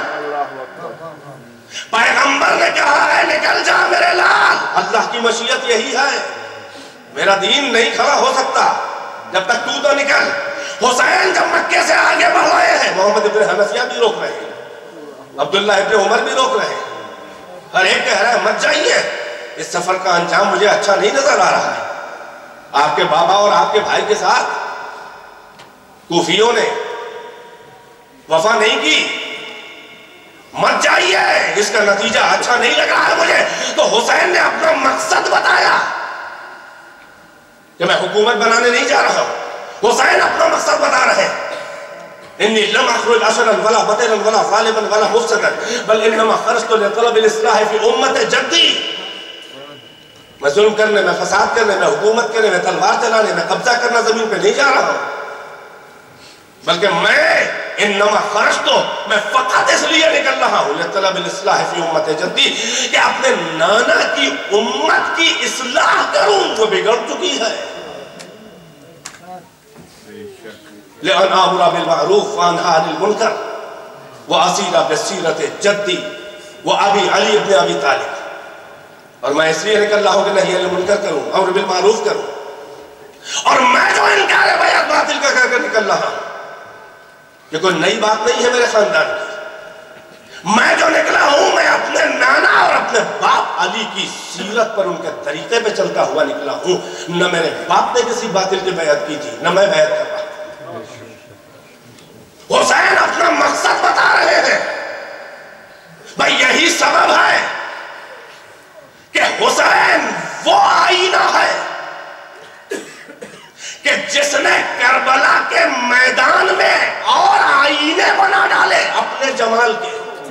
پیغمبر نے کہا ہے نکل جا میرے لال. اللہ کی مشیت یہی ہے. میرا دین نہیں کھڑا ہو سکتا جب تک تو تو نکل. حسین جب مکے سے آگے بڑھ رہے ہیں، محمد ابن حنفیہ بھی روک رہے ہیں، عبداللہ ابن عمر بھی روک رہے ہیں، ہر ایک کہہ رہا ہے مت جائیے، اس سفر کا انجام مجھے اچھا نہیں نظر آ رہا ہے. آپ کے بابا اور آپ کے بھائی کے ساتھ کوفیوں نے وفا نہیں کی، مت جائیے، اس کا نتیجہ اچھا نہیں لگ رہا ہے مجھے. تو حسین نے اپنا مقصد بتایا کہ میں حکومت بنانے نہیں جا رہا ہوں. حسین اپنا مقصد بتا رہے ہیں انی لم اخرج اشرا ولا بطرا ولا ظالما ولا مفسدا بل انما خرجت لطلب الاصلاح في امه جدی. میں ظلم کرنے میں، فساد کرنے میں، حکومت کرنے میں، تلوار چلانے میں، قبضہ کرنا زمین پہ نہیں جا رہا ہوں، بلکہ میں انما خرجت، میں فقط اس لیے نکل رہا ہوں لطلب الاصلاح فی امت جدی کہ اپنے نانا کی امت کی اصلاح کروں، وہ بگڑ چکی ہے. لأن آمر بالمعروف وانہا عن المنکر واسیرہ بسیرت جدی وابی علی ابن ابی طالب. اور میں اس لیے نکل رہا ہوں کہ نہیں المنکر کروں، امر بالمعروف کروں، اور میں جو انکار بیعت باطل کا کر کر نکل رہا ہوں، یہ کوئی نئی بات نہیں ہے میرے خاندان کی. میں جو نکلا ہوں میں اپنے نانا اور اپنے باپ علی کی سیرت پر ان کے طریقے پہ چلتا ہوا نکلا ہوں. نہ میرے باپ نے کسی باطل کی بیعت کی تھی، نہ میں بیعت کر رہا. حسین اپنا مقصد بتا رہے ہیں. بھائی یہی سبب ہے کہ حسین وہ آئینہ ہے کہ جس نے کربلا کے میدان میں اور آئینے بنا ڈالے اپنے جمال کے.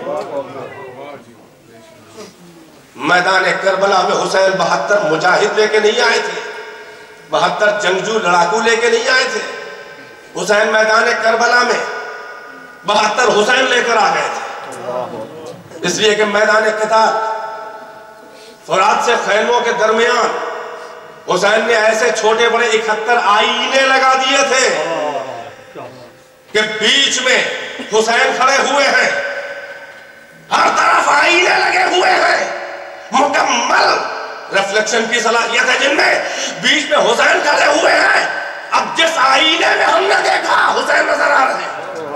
میدان کربلا میں حسین بہتر مجاہد لے کے نہیں آئے تھے، بہتر جنگجو لڑاکو لے کے نہیں آئے تھے. حسین میدان کربلا میں بہتر حسین لے کر آ گئے تھے. اس لیے کہ میدان قتال فرات سے خیموں کے درمیان حسین نے ایسے چھوٹے بڑے اکہتر آئینے لگا دیے تھے کہ بیچ میں حسین کھڑے ہوئے ہیں، ہر طرف آئینے لگے ہوئے ہیں، مکمل ریفلیکشن کی صلاحیت ہے جن میں بیچ میں حسین کھڑے ہوئے ہیں. اب جس آئینے میں ہم نے دیکھا حسین نظر آ رہے ہیں.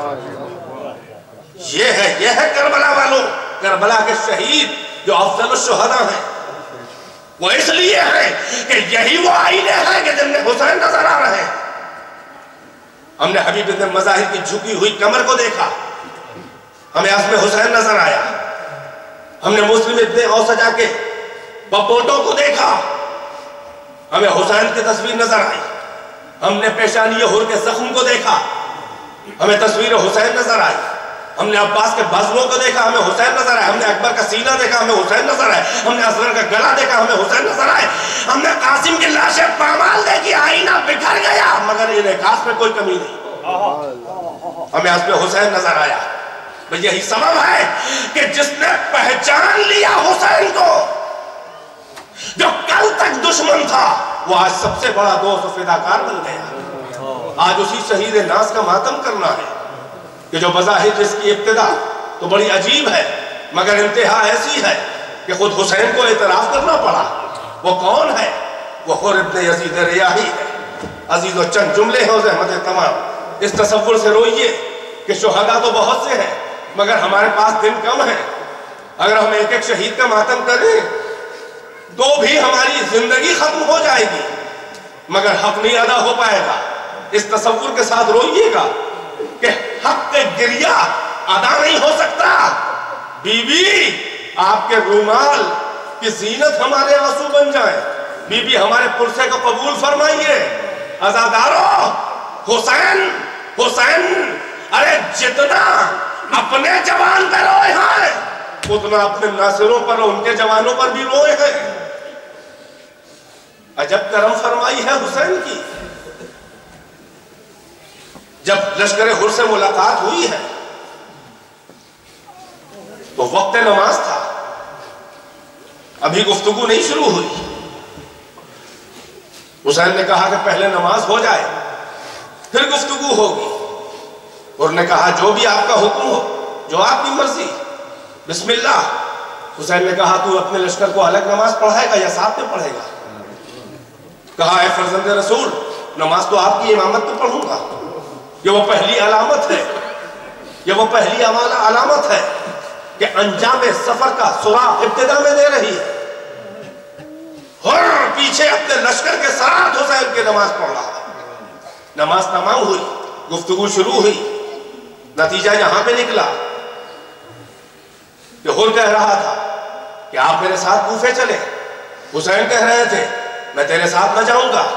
یہ ہے یہ ہے کربلا والوں، کربلا کے شہید جو افضل الشہداء ہیں. وہ اس لیے ہیں کہ یہی وہ آئینے ہیں کہ جن میں حسین نظر آ رہے ہیں. ہم نے حبیب ابن مظاہر کی جھکی ہوئی کمر کو دیکھا، ہمیں عزم حسین نظر آیا. ہم نے مسلم ابن اوسجا کے بپوٹوں کو دیکھا، ہمیں حسین کی تصویر نظر آئی. ہم نے پیشانی حر کے زخم کو دیکھا، ہمیں تصویر حسین نظر آئی. ہم نے عباس کے بازوؤں کو دیکھا، ہمیں حسین نظر آئے. ہم نے اکبر کا سینہ دیکھا، ہمیں حسین نظر آئے. ہم نے اصغر کا گلا دیکھا، ہمیں حسین نظر آئے. ہم نے قاسم کی لاشیں پامال دیکھی، آئینہ بکھر گیا مگر انعکاس میں کوئی کمی نہیں. ہمیں عزم حسین نظر آیا. یہی سبب ہے کہ جس نے پہچان لیا حسین کو جو کل تک دشمن تھا وہ آج سب سے بڑا دوست و فداکار بن گیا. آج اسی شہید ناز کا ماتم کرنا ہے کہ جو بظاہر جس کی ابتدا تو بڑی عجیب ہے مگر انتہا ایسی ہے کہ خود حسین کو اعتراف کرنا پڑا. وہ کون ہے؟ وہ حر ابن یزید ریاحی ہے. عزیز و چند جملے ہیں زحمت تمام. اس تصور سے روئیے کہ شہداء تو بہت سے ہیں مگر ہمارے پاس دن کم ہیں. اگر ہم ایک ایک شہید کا ماتم کریں تو بھی ہماری زندگی ختم ہو جائے گی مگر حق نہیں ادا ہو پائے گا. اس تصور کے ساتھ روئیے گا کہ حق کے گریہ ادا نہیں ہو سکتا. بی بی آپ کے رومال کی زینت ہمارے آنسو بن جائیں. بی بی ہمارے پرسے کو قبول فرمائیے. عزادارو حسین حسین ارے جتنا اپنے جوان پہ روئے ہیں اتنا اپنے ناصروں پر ان کے جوانوں پر بھی روئے ہیں. عجب کرم فرمائی ہے حسین کی. جب لشکر حر سے ملاقات ہوئی ہے تو وقت نماز تھا، ابھی گفتگو نہیں شروع ہوئی. حسین نے کہا کہ پہلے نماز ہو جائے پھر گفتگو ہوگی. اور نے کہا جو بھی آپ کا حکم ہو، جو آپ کی مرضی، بسم اللہ. حسین نے کہا تو اپنے لشکر کو الگ نماز پڑھائے گا یا ساتھ میں پڑھے گا؟ کہا اے فرزند رسول نماز تو آپ کی امامت میں پڑھوں گا. یہ وہ پہلی علامت ہے یہ وہ پہلی علامت ہے کہ انجام سفر کا سراغ ابتدا میں دے رہی ہے. ہر پیچھے اپنے لشکر کے ساتھ حسین کی نماز پڑھ رہا ہے. نماز تمام ہوئی، گفتگو شروع ہوئی. نتیجہ یہاں پہ نکلا کہ حر کہہ رہا تھا کہ آپ میرے ساتھ کوفے چلیں. حسین کہہ رہے تھے میں تیرے ساتھ نہ جاؤں گا.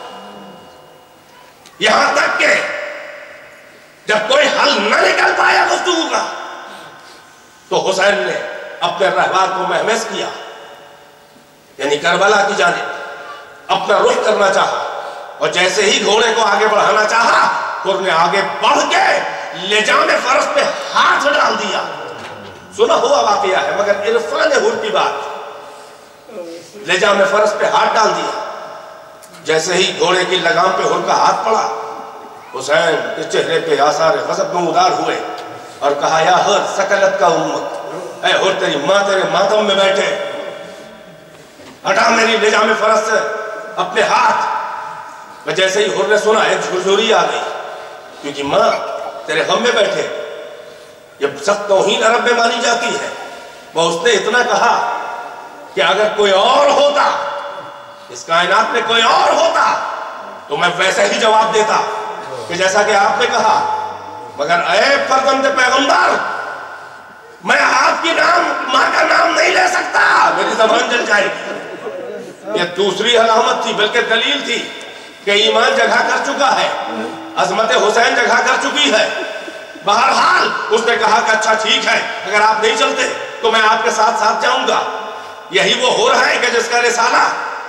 یہاں تک کہ جب کوئی حل نہ نکل پایا گفتگو کا تو حسین نے اپنے رہبار کو مہمیز کیا، یعنی کربلا کی جانب اپنا رخ کرنا چاہا. اور جیسے ہی گھوڑے کو آگے بڑھانا چاہا حر نے آگے بڑھ کے لجام فرس پہ ہاتھ ڈال دیا. سنا ہوا واقعہ ہے مگر عرفان حر کی بات. لجام فرس پہ ہاتھ ڈال دیا. جیسے ہی گھوڑے کی لگام پہ حر کا ہاتھ پڑا حسین کے چہرے پہ آثار غضب نمودار ہوئے اور کہا یا حر سکلت کا امت، اے حر تیری ماں تیرے ماتم میں بیٹھے، ہٹا میری لجام فرس سے اپنے ہاتھ. جیسے ہی حر نے سنا ایک جھرجھوری آ گئی کیونکہ ماں تیرے غم میں بیٹھے. یہ سخت توہین عرب میں مانی جاتی ہے. وہ اس نے اتنا کہا کہ اگر کوئی اور ہوتا، اس کائنات میں کوئی اور ہوتا تو میں ویسے ہی جواب دیتا کہ جیسا کہ آپ نے کہا، مگر اے فرزند پیغمبر، میں آپ کی نام ماں کا نام نہیں لے سکتا، میری زبان جل جائے گی۔ یہ دوسری علامت تھی، بلکہ دلیل تھی کہ ایمان جگہ کر چکا ہے، عظمت حسین جگہ کر چکی ہے۔ بہرحال اس نے کہا کہ اچھا ٹھیک ہے، اگر آپ نہیں چلتے تو میں آپ کے ساتھ ساتھ جاؤں گا۔ یہی وہ ہو رہا ہے کہ جس کا رسالہ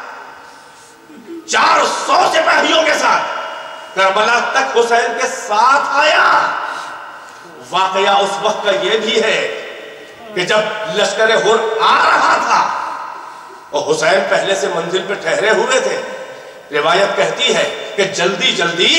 چار سو سپاہیوں کے ساتھ کربلا تک حسین کے ساتھ آیا۔ واقعہ اس وقت کا یہ بھی ہے کہ جب لشکر حر آ رہا تھا اور حسین پہلے سے منزل پہ ٹھہرے ہوئے تھے، روایت کہتی ہے کہ جلدی جلدی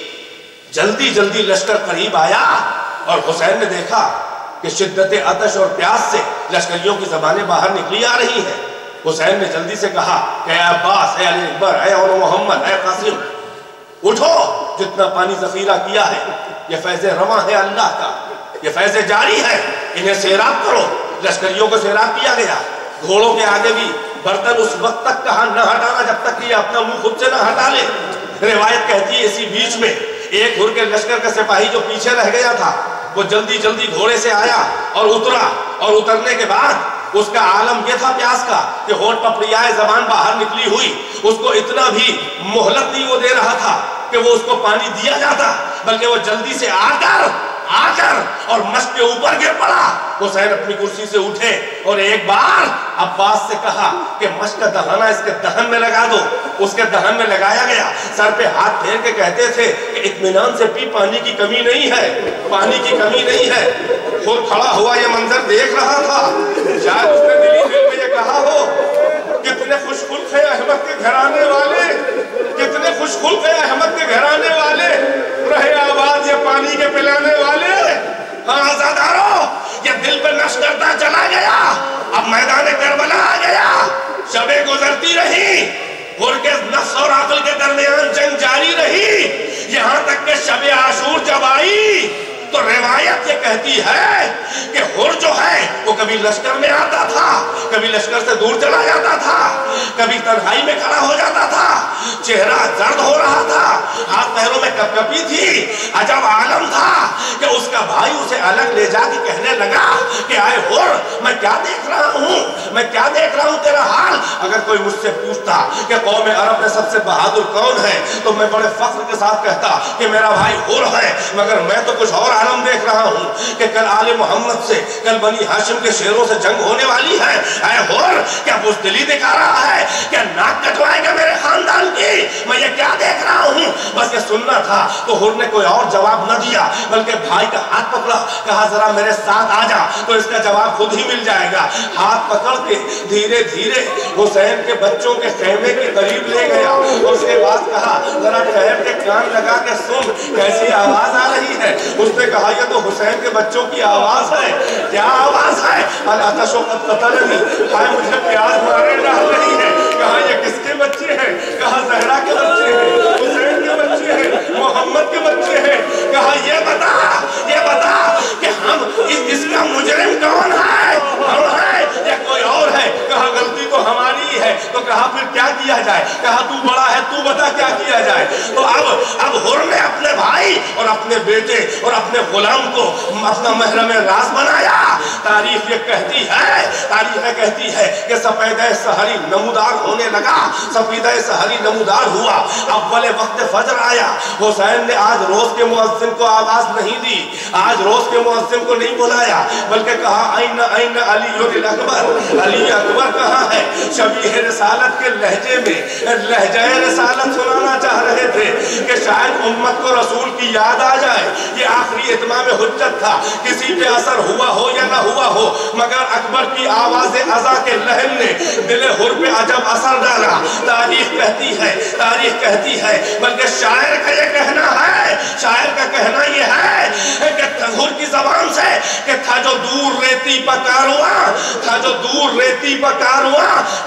جلدی جلدی لشکر قریب آیا اور حسین نے دیکھا کہ شدت عطش اور پیاس سے لشکریوں کی زبانیں باہر نکلی آ رہی ہیں۔ حسین نے جلدی سے کہا کہ اے عباس، اے علی اکبر، اے اولو محمد، اے قاسم، اٹھو، جتنا پانی ذخیرہ کیا ہے یہ فیض رواں ہے اللہ کا، یہ فیض جاری ہے، انہیں سیراب کرو۔ لشکریوں کو سیراب کیا گیا۔ گھوڑوں کے آگے بھی برتن اس وقت تک کہا نہ ہٹانا جب تک کہ یہ اپنا منہ خود سے نہ ہٹا لے۔ روایت کہتی ہے اسی بیچ میں ایک حر کے لشکر کا سپاہی جو پیچھے رہ گیا تھا وہ جلدی جلدی گھوڑے سے آیا اور اترا، اور اترنے کے بعد اس کا عالم یہ تھا پیاس کا کہ ہونٹ پپڑیائے، زبان باہر نکلی ہوئی، اس کو اتنا بھی مہلت نہیں وہ دے رہا تھا کہ وہ اس کو پانی دیا جاتا، بلکہ وہ جلدی سے آ کر آ کر اور مشک کے اوپر گر پڑا۔ حسین اپنی کرسی سے اٹھے اور ایک بار عباس سے کہا کہ مشک کا دہانہ اس کے دہن میں لگا دو۔ اس کے دہن میں لگایا گیا، سر پہ ہاتھ پھیر کے کہتے تھے کہ اطمینان سے پی، پانی کی کمی نہیں ہے، پانی کی کمی نہیں ہے۔ خود کھڑا ہوا یہ منظر دیکھ رہا تھا، شاید اس نے دلی دل میں یہ کہا ہو کتنے خوش خلق ہیں احمد کے گھرانے والے، کتنے خوش خلق ہیں احمد کے گھرانے والے، رہے آباد یہ پانی کے پلانے والے۔ ہاں عزادارو، یہ دل پہ نش کرتا چلا گیا۔ اب میدان کربلا آ گیا، شبیں گزرتی رہی، حر کے نفس اور عقل کے درمیان جنگ جاری رہی، یہاں تک کہ شب عاشور جب آئی تو روایت یہ کہتی ہے کہ حر جو ہے وہ کبھی لشکر میں آتا تھا، کبھی لشکر سے دور چلا جاتا تھا، کبھی تنہائی میں کھڑا ہو جاتا تھا، چہرہ زرد ہو رہا تھا، ہاتھ پیروں میں کپ کپی تھی۔ عجب عالم تھا کہ اس کا بھائی اسے الگ لے جا کے کہنے لگا کہ آئے حر، میں کیا دیکھ رہا ہوں، میں کیا دیکھ رہا ہوں تیرا حال۔ اگر کوئی مجھ سے پوچھتا کہ قوم عرب میں سب سے بہادر کون ہے تو میں بڑے فخر کے ساتھ کہتا کہ میرا بھائی حر ہے، مگر میں تو کچھ اور عالم دیکھ رہا ہوں کہ کل آل محمد سے، کل بنی ہاشم کے شیروں سے جنگ ہونے والی ہے۔ اے حر، کیا بزدلی دکھا رہا ہے، کیا ناک کٹوائے گا میرے خاندان کی؟ میں یہ کیا دیکھ رہا ہوں؟ بس یہ سننا تھا تو حر نے کوئی اور جواب نہ دیا، بلکہ بھائی کا ہاتھ پکڑا، کہا ذرا میرے ساتھ آ جا تو اس کا جواب خود ہی مل جائے گا۔ ہاتھ پکڑ کے دھیرے دھیرے حسین کے بچوں کے خیمے کے قریب لے گیا اور اس کے بعد کہا ذرا ٹھہر کے کان لگا کے سن کیسی آواز آ رہی ہے۔ اس نے کہا یہ تو حسین کے بچوں کی آواز ہے۔ کیا آواز ہے؟ العطش قد قتلنی، ہائے مجھے پیاس مارے ڈال رہی ہے۔ کہا یہ کس کے بچے ہیں؟ کہا زہرا کے بچے ہیں، حسین کے بچے ہیں، محمد کے بچے ہیں۔ کہا یہ بتا یہ بتا کہ ہم اس کا مجرم کون ہے، ہم ہیں یا کوئی اور ہے؟ کہا غلطی تو ہماری ہے۔ تو کہا پھر کیا کیا جائے؟ کہا تو بڑا ہے، تو بتا کیا کیا جائے۔ تو اب اب حر نے اپنے بھائی اور اپنے بیٹے اور اپنے غلام کو اپنا محرم راز بنایا۔ تاریخ یہ کہتی ہے تاریخ یہ کہتی ہے کہ سفیدہ سحری نمودار ہونے لگا، سفیدہ سحری نمودار ہوا، اول وقت فجر آیا۔ حسین نے آج روز کے مؤذن کو آواز نہیں دی، آج روز کے مؤذن کو نہیں بلایا، بلکہ کہا این این علی الاکبر، علی اکبر کہاں ہے؟ شبیہ رسالت کے لہجے میں لہجہ رسالت سنانا چاہ رہے تھے کہ شاید امت کو رسول کی یاد آ جائے۔ یہ آخری اتمام حجت تھا، کسی پہ اثر ہوا ہو یا نہ ہوا ہو، مگر اکبر کی آواز ازا کے لہن نے دل حر پہ عجب اثر ڈالا۔ تاریخ کہتی ہے تاریخ کہتی ہے بلکہ شاعر کا یہ کہنا ہے شاعر کا کہنا یہ ہے کہ حر کی زبان سے کہ تھا جو دور ریتی پکارواں، تھا جو دور ریتی پکارواں، کسی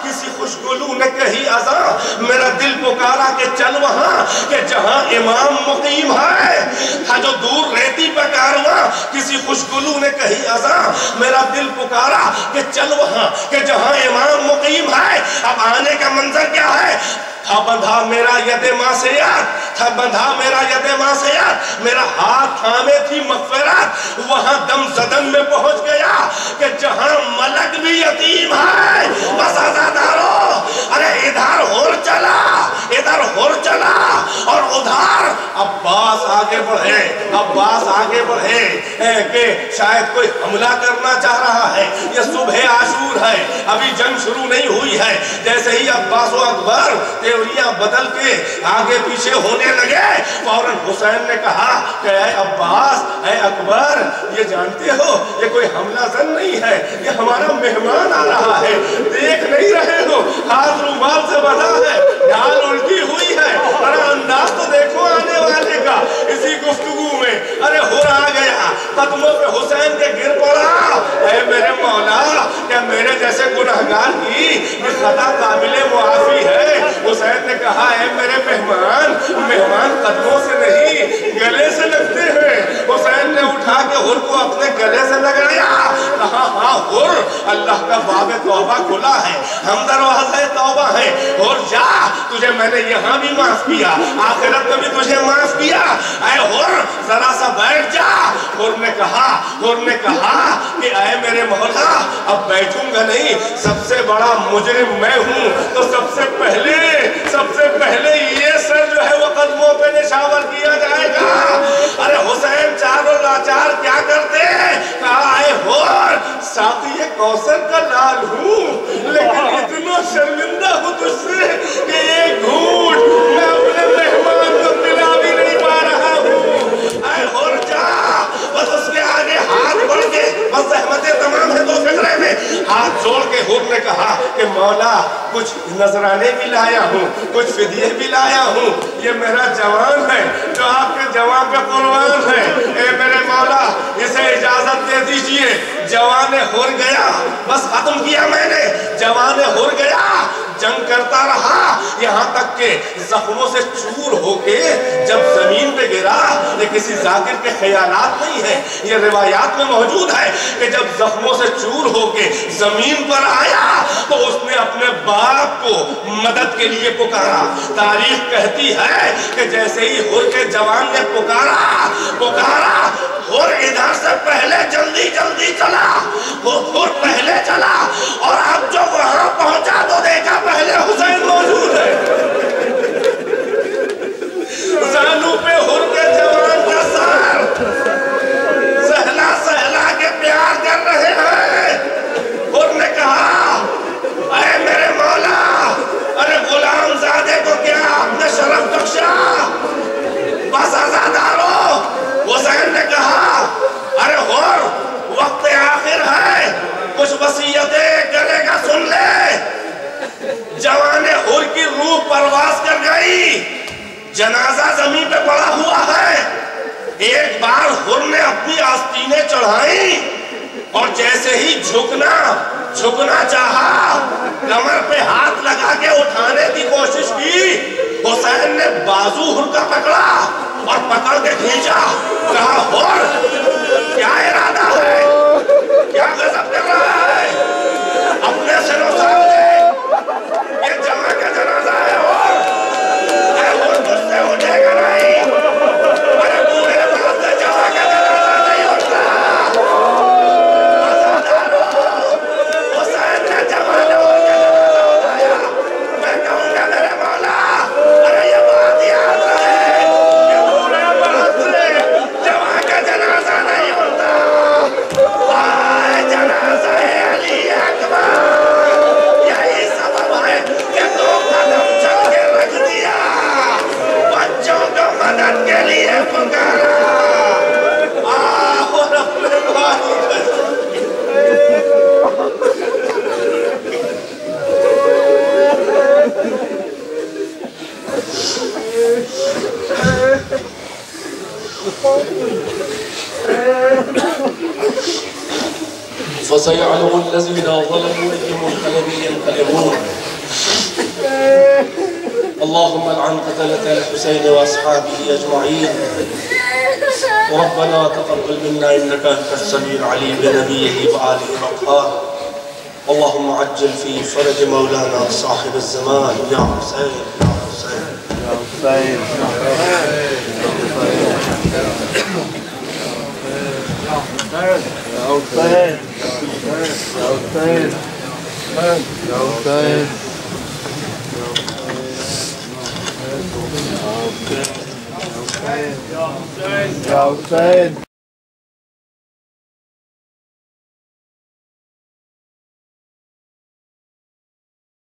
خوشگلو نے کہی اذاں میرا دل پکارا کہ چل وہاں کہ جہاں امام مقیم ہے تھا جو دور رہتی پہ کارواں کسی خوشگلو نے کہی اذاں میرا دل پکارا کہ چل وہاں کہ جہاں امام مقیم ہے اب آنے کا منظر کیا ہے تھا بندھا میرا ید معصیت تھا بندھا میرا ید معصیت میرا ہاتھ تھامے تھی مغفرت وہاں دم زدن میں پہنچ گیا کہ جہاں ملک بھی یتیم ہے بس آزادارو ارے ادھر ہور چلا ادھر ہور چلا اور ادھر عباس آگے بڑھے عباس آگے بڑھے کہ شاید کوئی حملہ کرنا چاہ رہا ہے یہ صبح عاشور ہے ابھی جنگ شروع نہیں ہوئی ہے جیسے ہی عباس و اکبر تیوریاں بدل کے آگے پیچھے ہونے لگے فوراً حسین نے کہا کہ اے عباس اے اکبر یہ جانتے ہو یہ کوئی حملہ زن نہیں ہے یہ ہمارا مہمان آ رہا ہے دیکھ نہیں رہے ہو ہاتھ رومال سے بندھا ہے ڈھال الٹی ہوئی ہے ارے انداز تو دیکھو آنے والے کا اسی گفتگو میں ارے ہور آ گیا قدموں پہ حسین کے گر پڑا اے میرے مولا کیا میرے جیسے گناہگار کی یہ خطا قابل معافی ہے حسین نے کہا اے میرے مہمان مہمان قدموں سے نہیں گلے سے لگتے ہیں حسین نے اٹھا کے ہر کو اپنے گلے سے لگایا کہا ہاں ہر اللہ کا باب توبہ کھلا ہے ہم دروازہ توبہ ہے ہر جا تجھے میں نے یہاں بھی معاف کیا آخرت میں بھی تجھے معاف کیا اے ہر ذرا سا بیٹھ جا ہر نے کہا ہر نے کہا کہ اے میرے مولا اب بیٹھوں گا نہیں سب سے بڑا مجرم میں ہوں تو سب سے پہلے سب سے پہلے یہ سر جو ہے وہ قدموں پہ نشاور کیا جائے گا ارے حسین چار و لاچار کیا کرتے کہا اے ہور ساتھی کوثر کا لال ہوں لیکن اتنا شرمندہ ہوں تجھ سے کہ ایک گھونٹ میں اپنے مہمان کو پلا بھی نہیں پا رہا ہوں اے ہور جا بس اس کے آگے ہاتھ بڑھ کے بس زحمتیں تمام ہیں تو فکرے میں ہاتھ جوڑ کے ہور نے کہا کہ مولا کچھ نذرانے بھی لایا ہوں کچھ فدیے بھی لایا ہوں یہ میرا جوان ہے جو آپ کے جوان پہ قربان ہے اے میرے مولا اسے اجازت دے دیجئے جوان ہور گیا بس ختم کیا میں نے جوان ہور گیا جنگ کرتا رہا یہاں تک کہ زخموں سے چور ہو کے جب زمین پہ گرا یہ کسی ذاکر کے خیالات نہیں ہے یہ روایات میں موجود ہے کہ جب زخموں سے چور ہو کے زمین پر آیا تو اس نے اپنے باپ کو مدد کے لیے پکارا تاریخ کہتی ہے کہ جیسے ہی ہر کے جوان نے پکارا پکارا ہر ادھر سے پہلے جلدی جلدی چلا ہر پہلے چلا اور اب جو وہاں پہنچا تو دیکھا پہلے حسین موجود ہے زانو پہ ہر کے جوان کا سر سہلا سہلا کے پیار کر رہے ہیں ہر نے کہا اے میرے مولا ارے غلام زادے کو کیا اپنے شرف بخشا بس آزادارو حسین نے کہا ارے ہور وقت آخر ہے کچھ وصیتیں کرے گا سن لے جوان ہور کی روح پرواز کر گئی جنازہ زمین پہ پڑا ہوا ہے ایک بار ہر نے اپنی آستینیں چڑھائیں اور جیسے ہی جھکنا جھکنا چاہا کمر پہ ہاتھ لگا کے اٹھانے کی کوشش کی حسین نے بازو ہر کا پکڑا اور پکڑ کے کھینچا کہا ہر کیا ارادہ ہے کیا غضب کر رہا ہے اپنے سروں سامنے یہ جمع کا جنازہ ہے ہر اے ہر تجھ سے اٹھے گا نہیں ارے پورے بات سے جمع کا جنازہ نہیں ہوتا حسین نے جمع کا جنازہ اٹھایا میں کہوں گا میرے مولا ارے یہ بات یاد رہے کہ پورے بات سے جمع کا جنازہ نہیں ہوتا آئے جنازہ علی اکبر یہی سبب ہے کہ دو قدم چل کے رکھ دیا بچوں کو مدد کے لیے پکارا آہ اور اپنے بھائی فَسَيَعْلَمُ الَّذِينَ ظَلَمُوا أَيُّ مُنْقَلَبٍ يَنْقَلِبُونَ اللهم العن قتلة الحسين وأصحابه أجمعين. وربنا تقبل منا إنك أنت السميع العليم بنبيه وآله الأطهار. اللهم عجل في فرج مولانا صاحب الزمان يا حسين يا حسين يا حسين يا حسين يا حسين يا حسين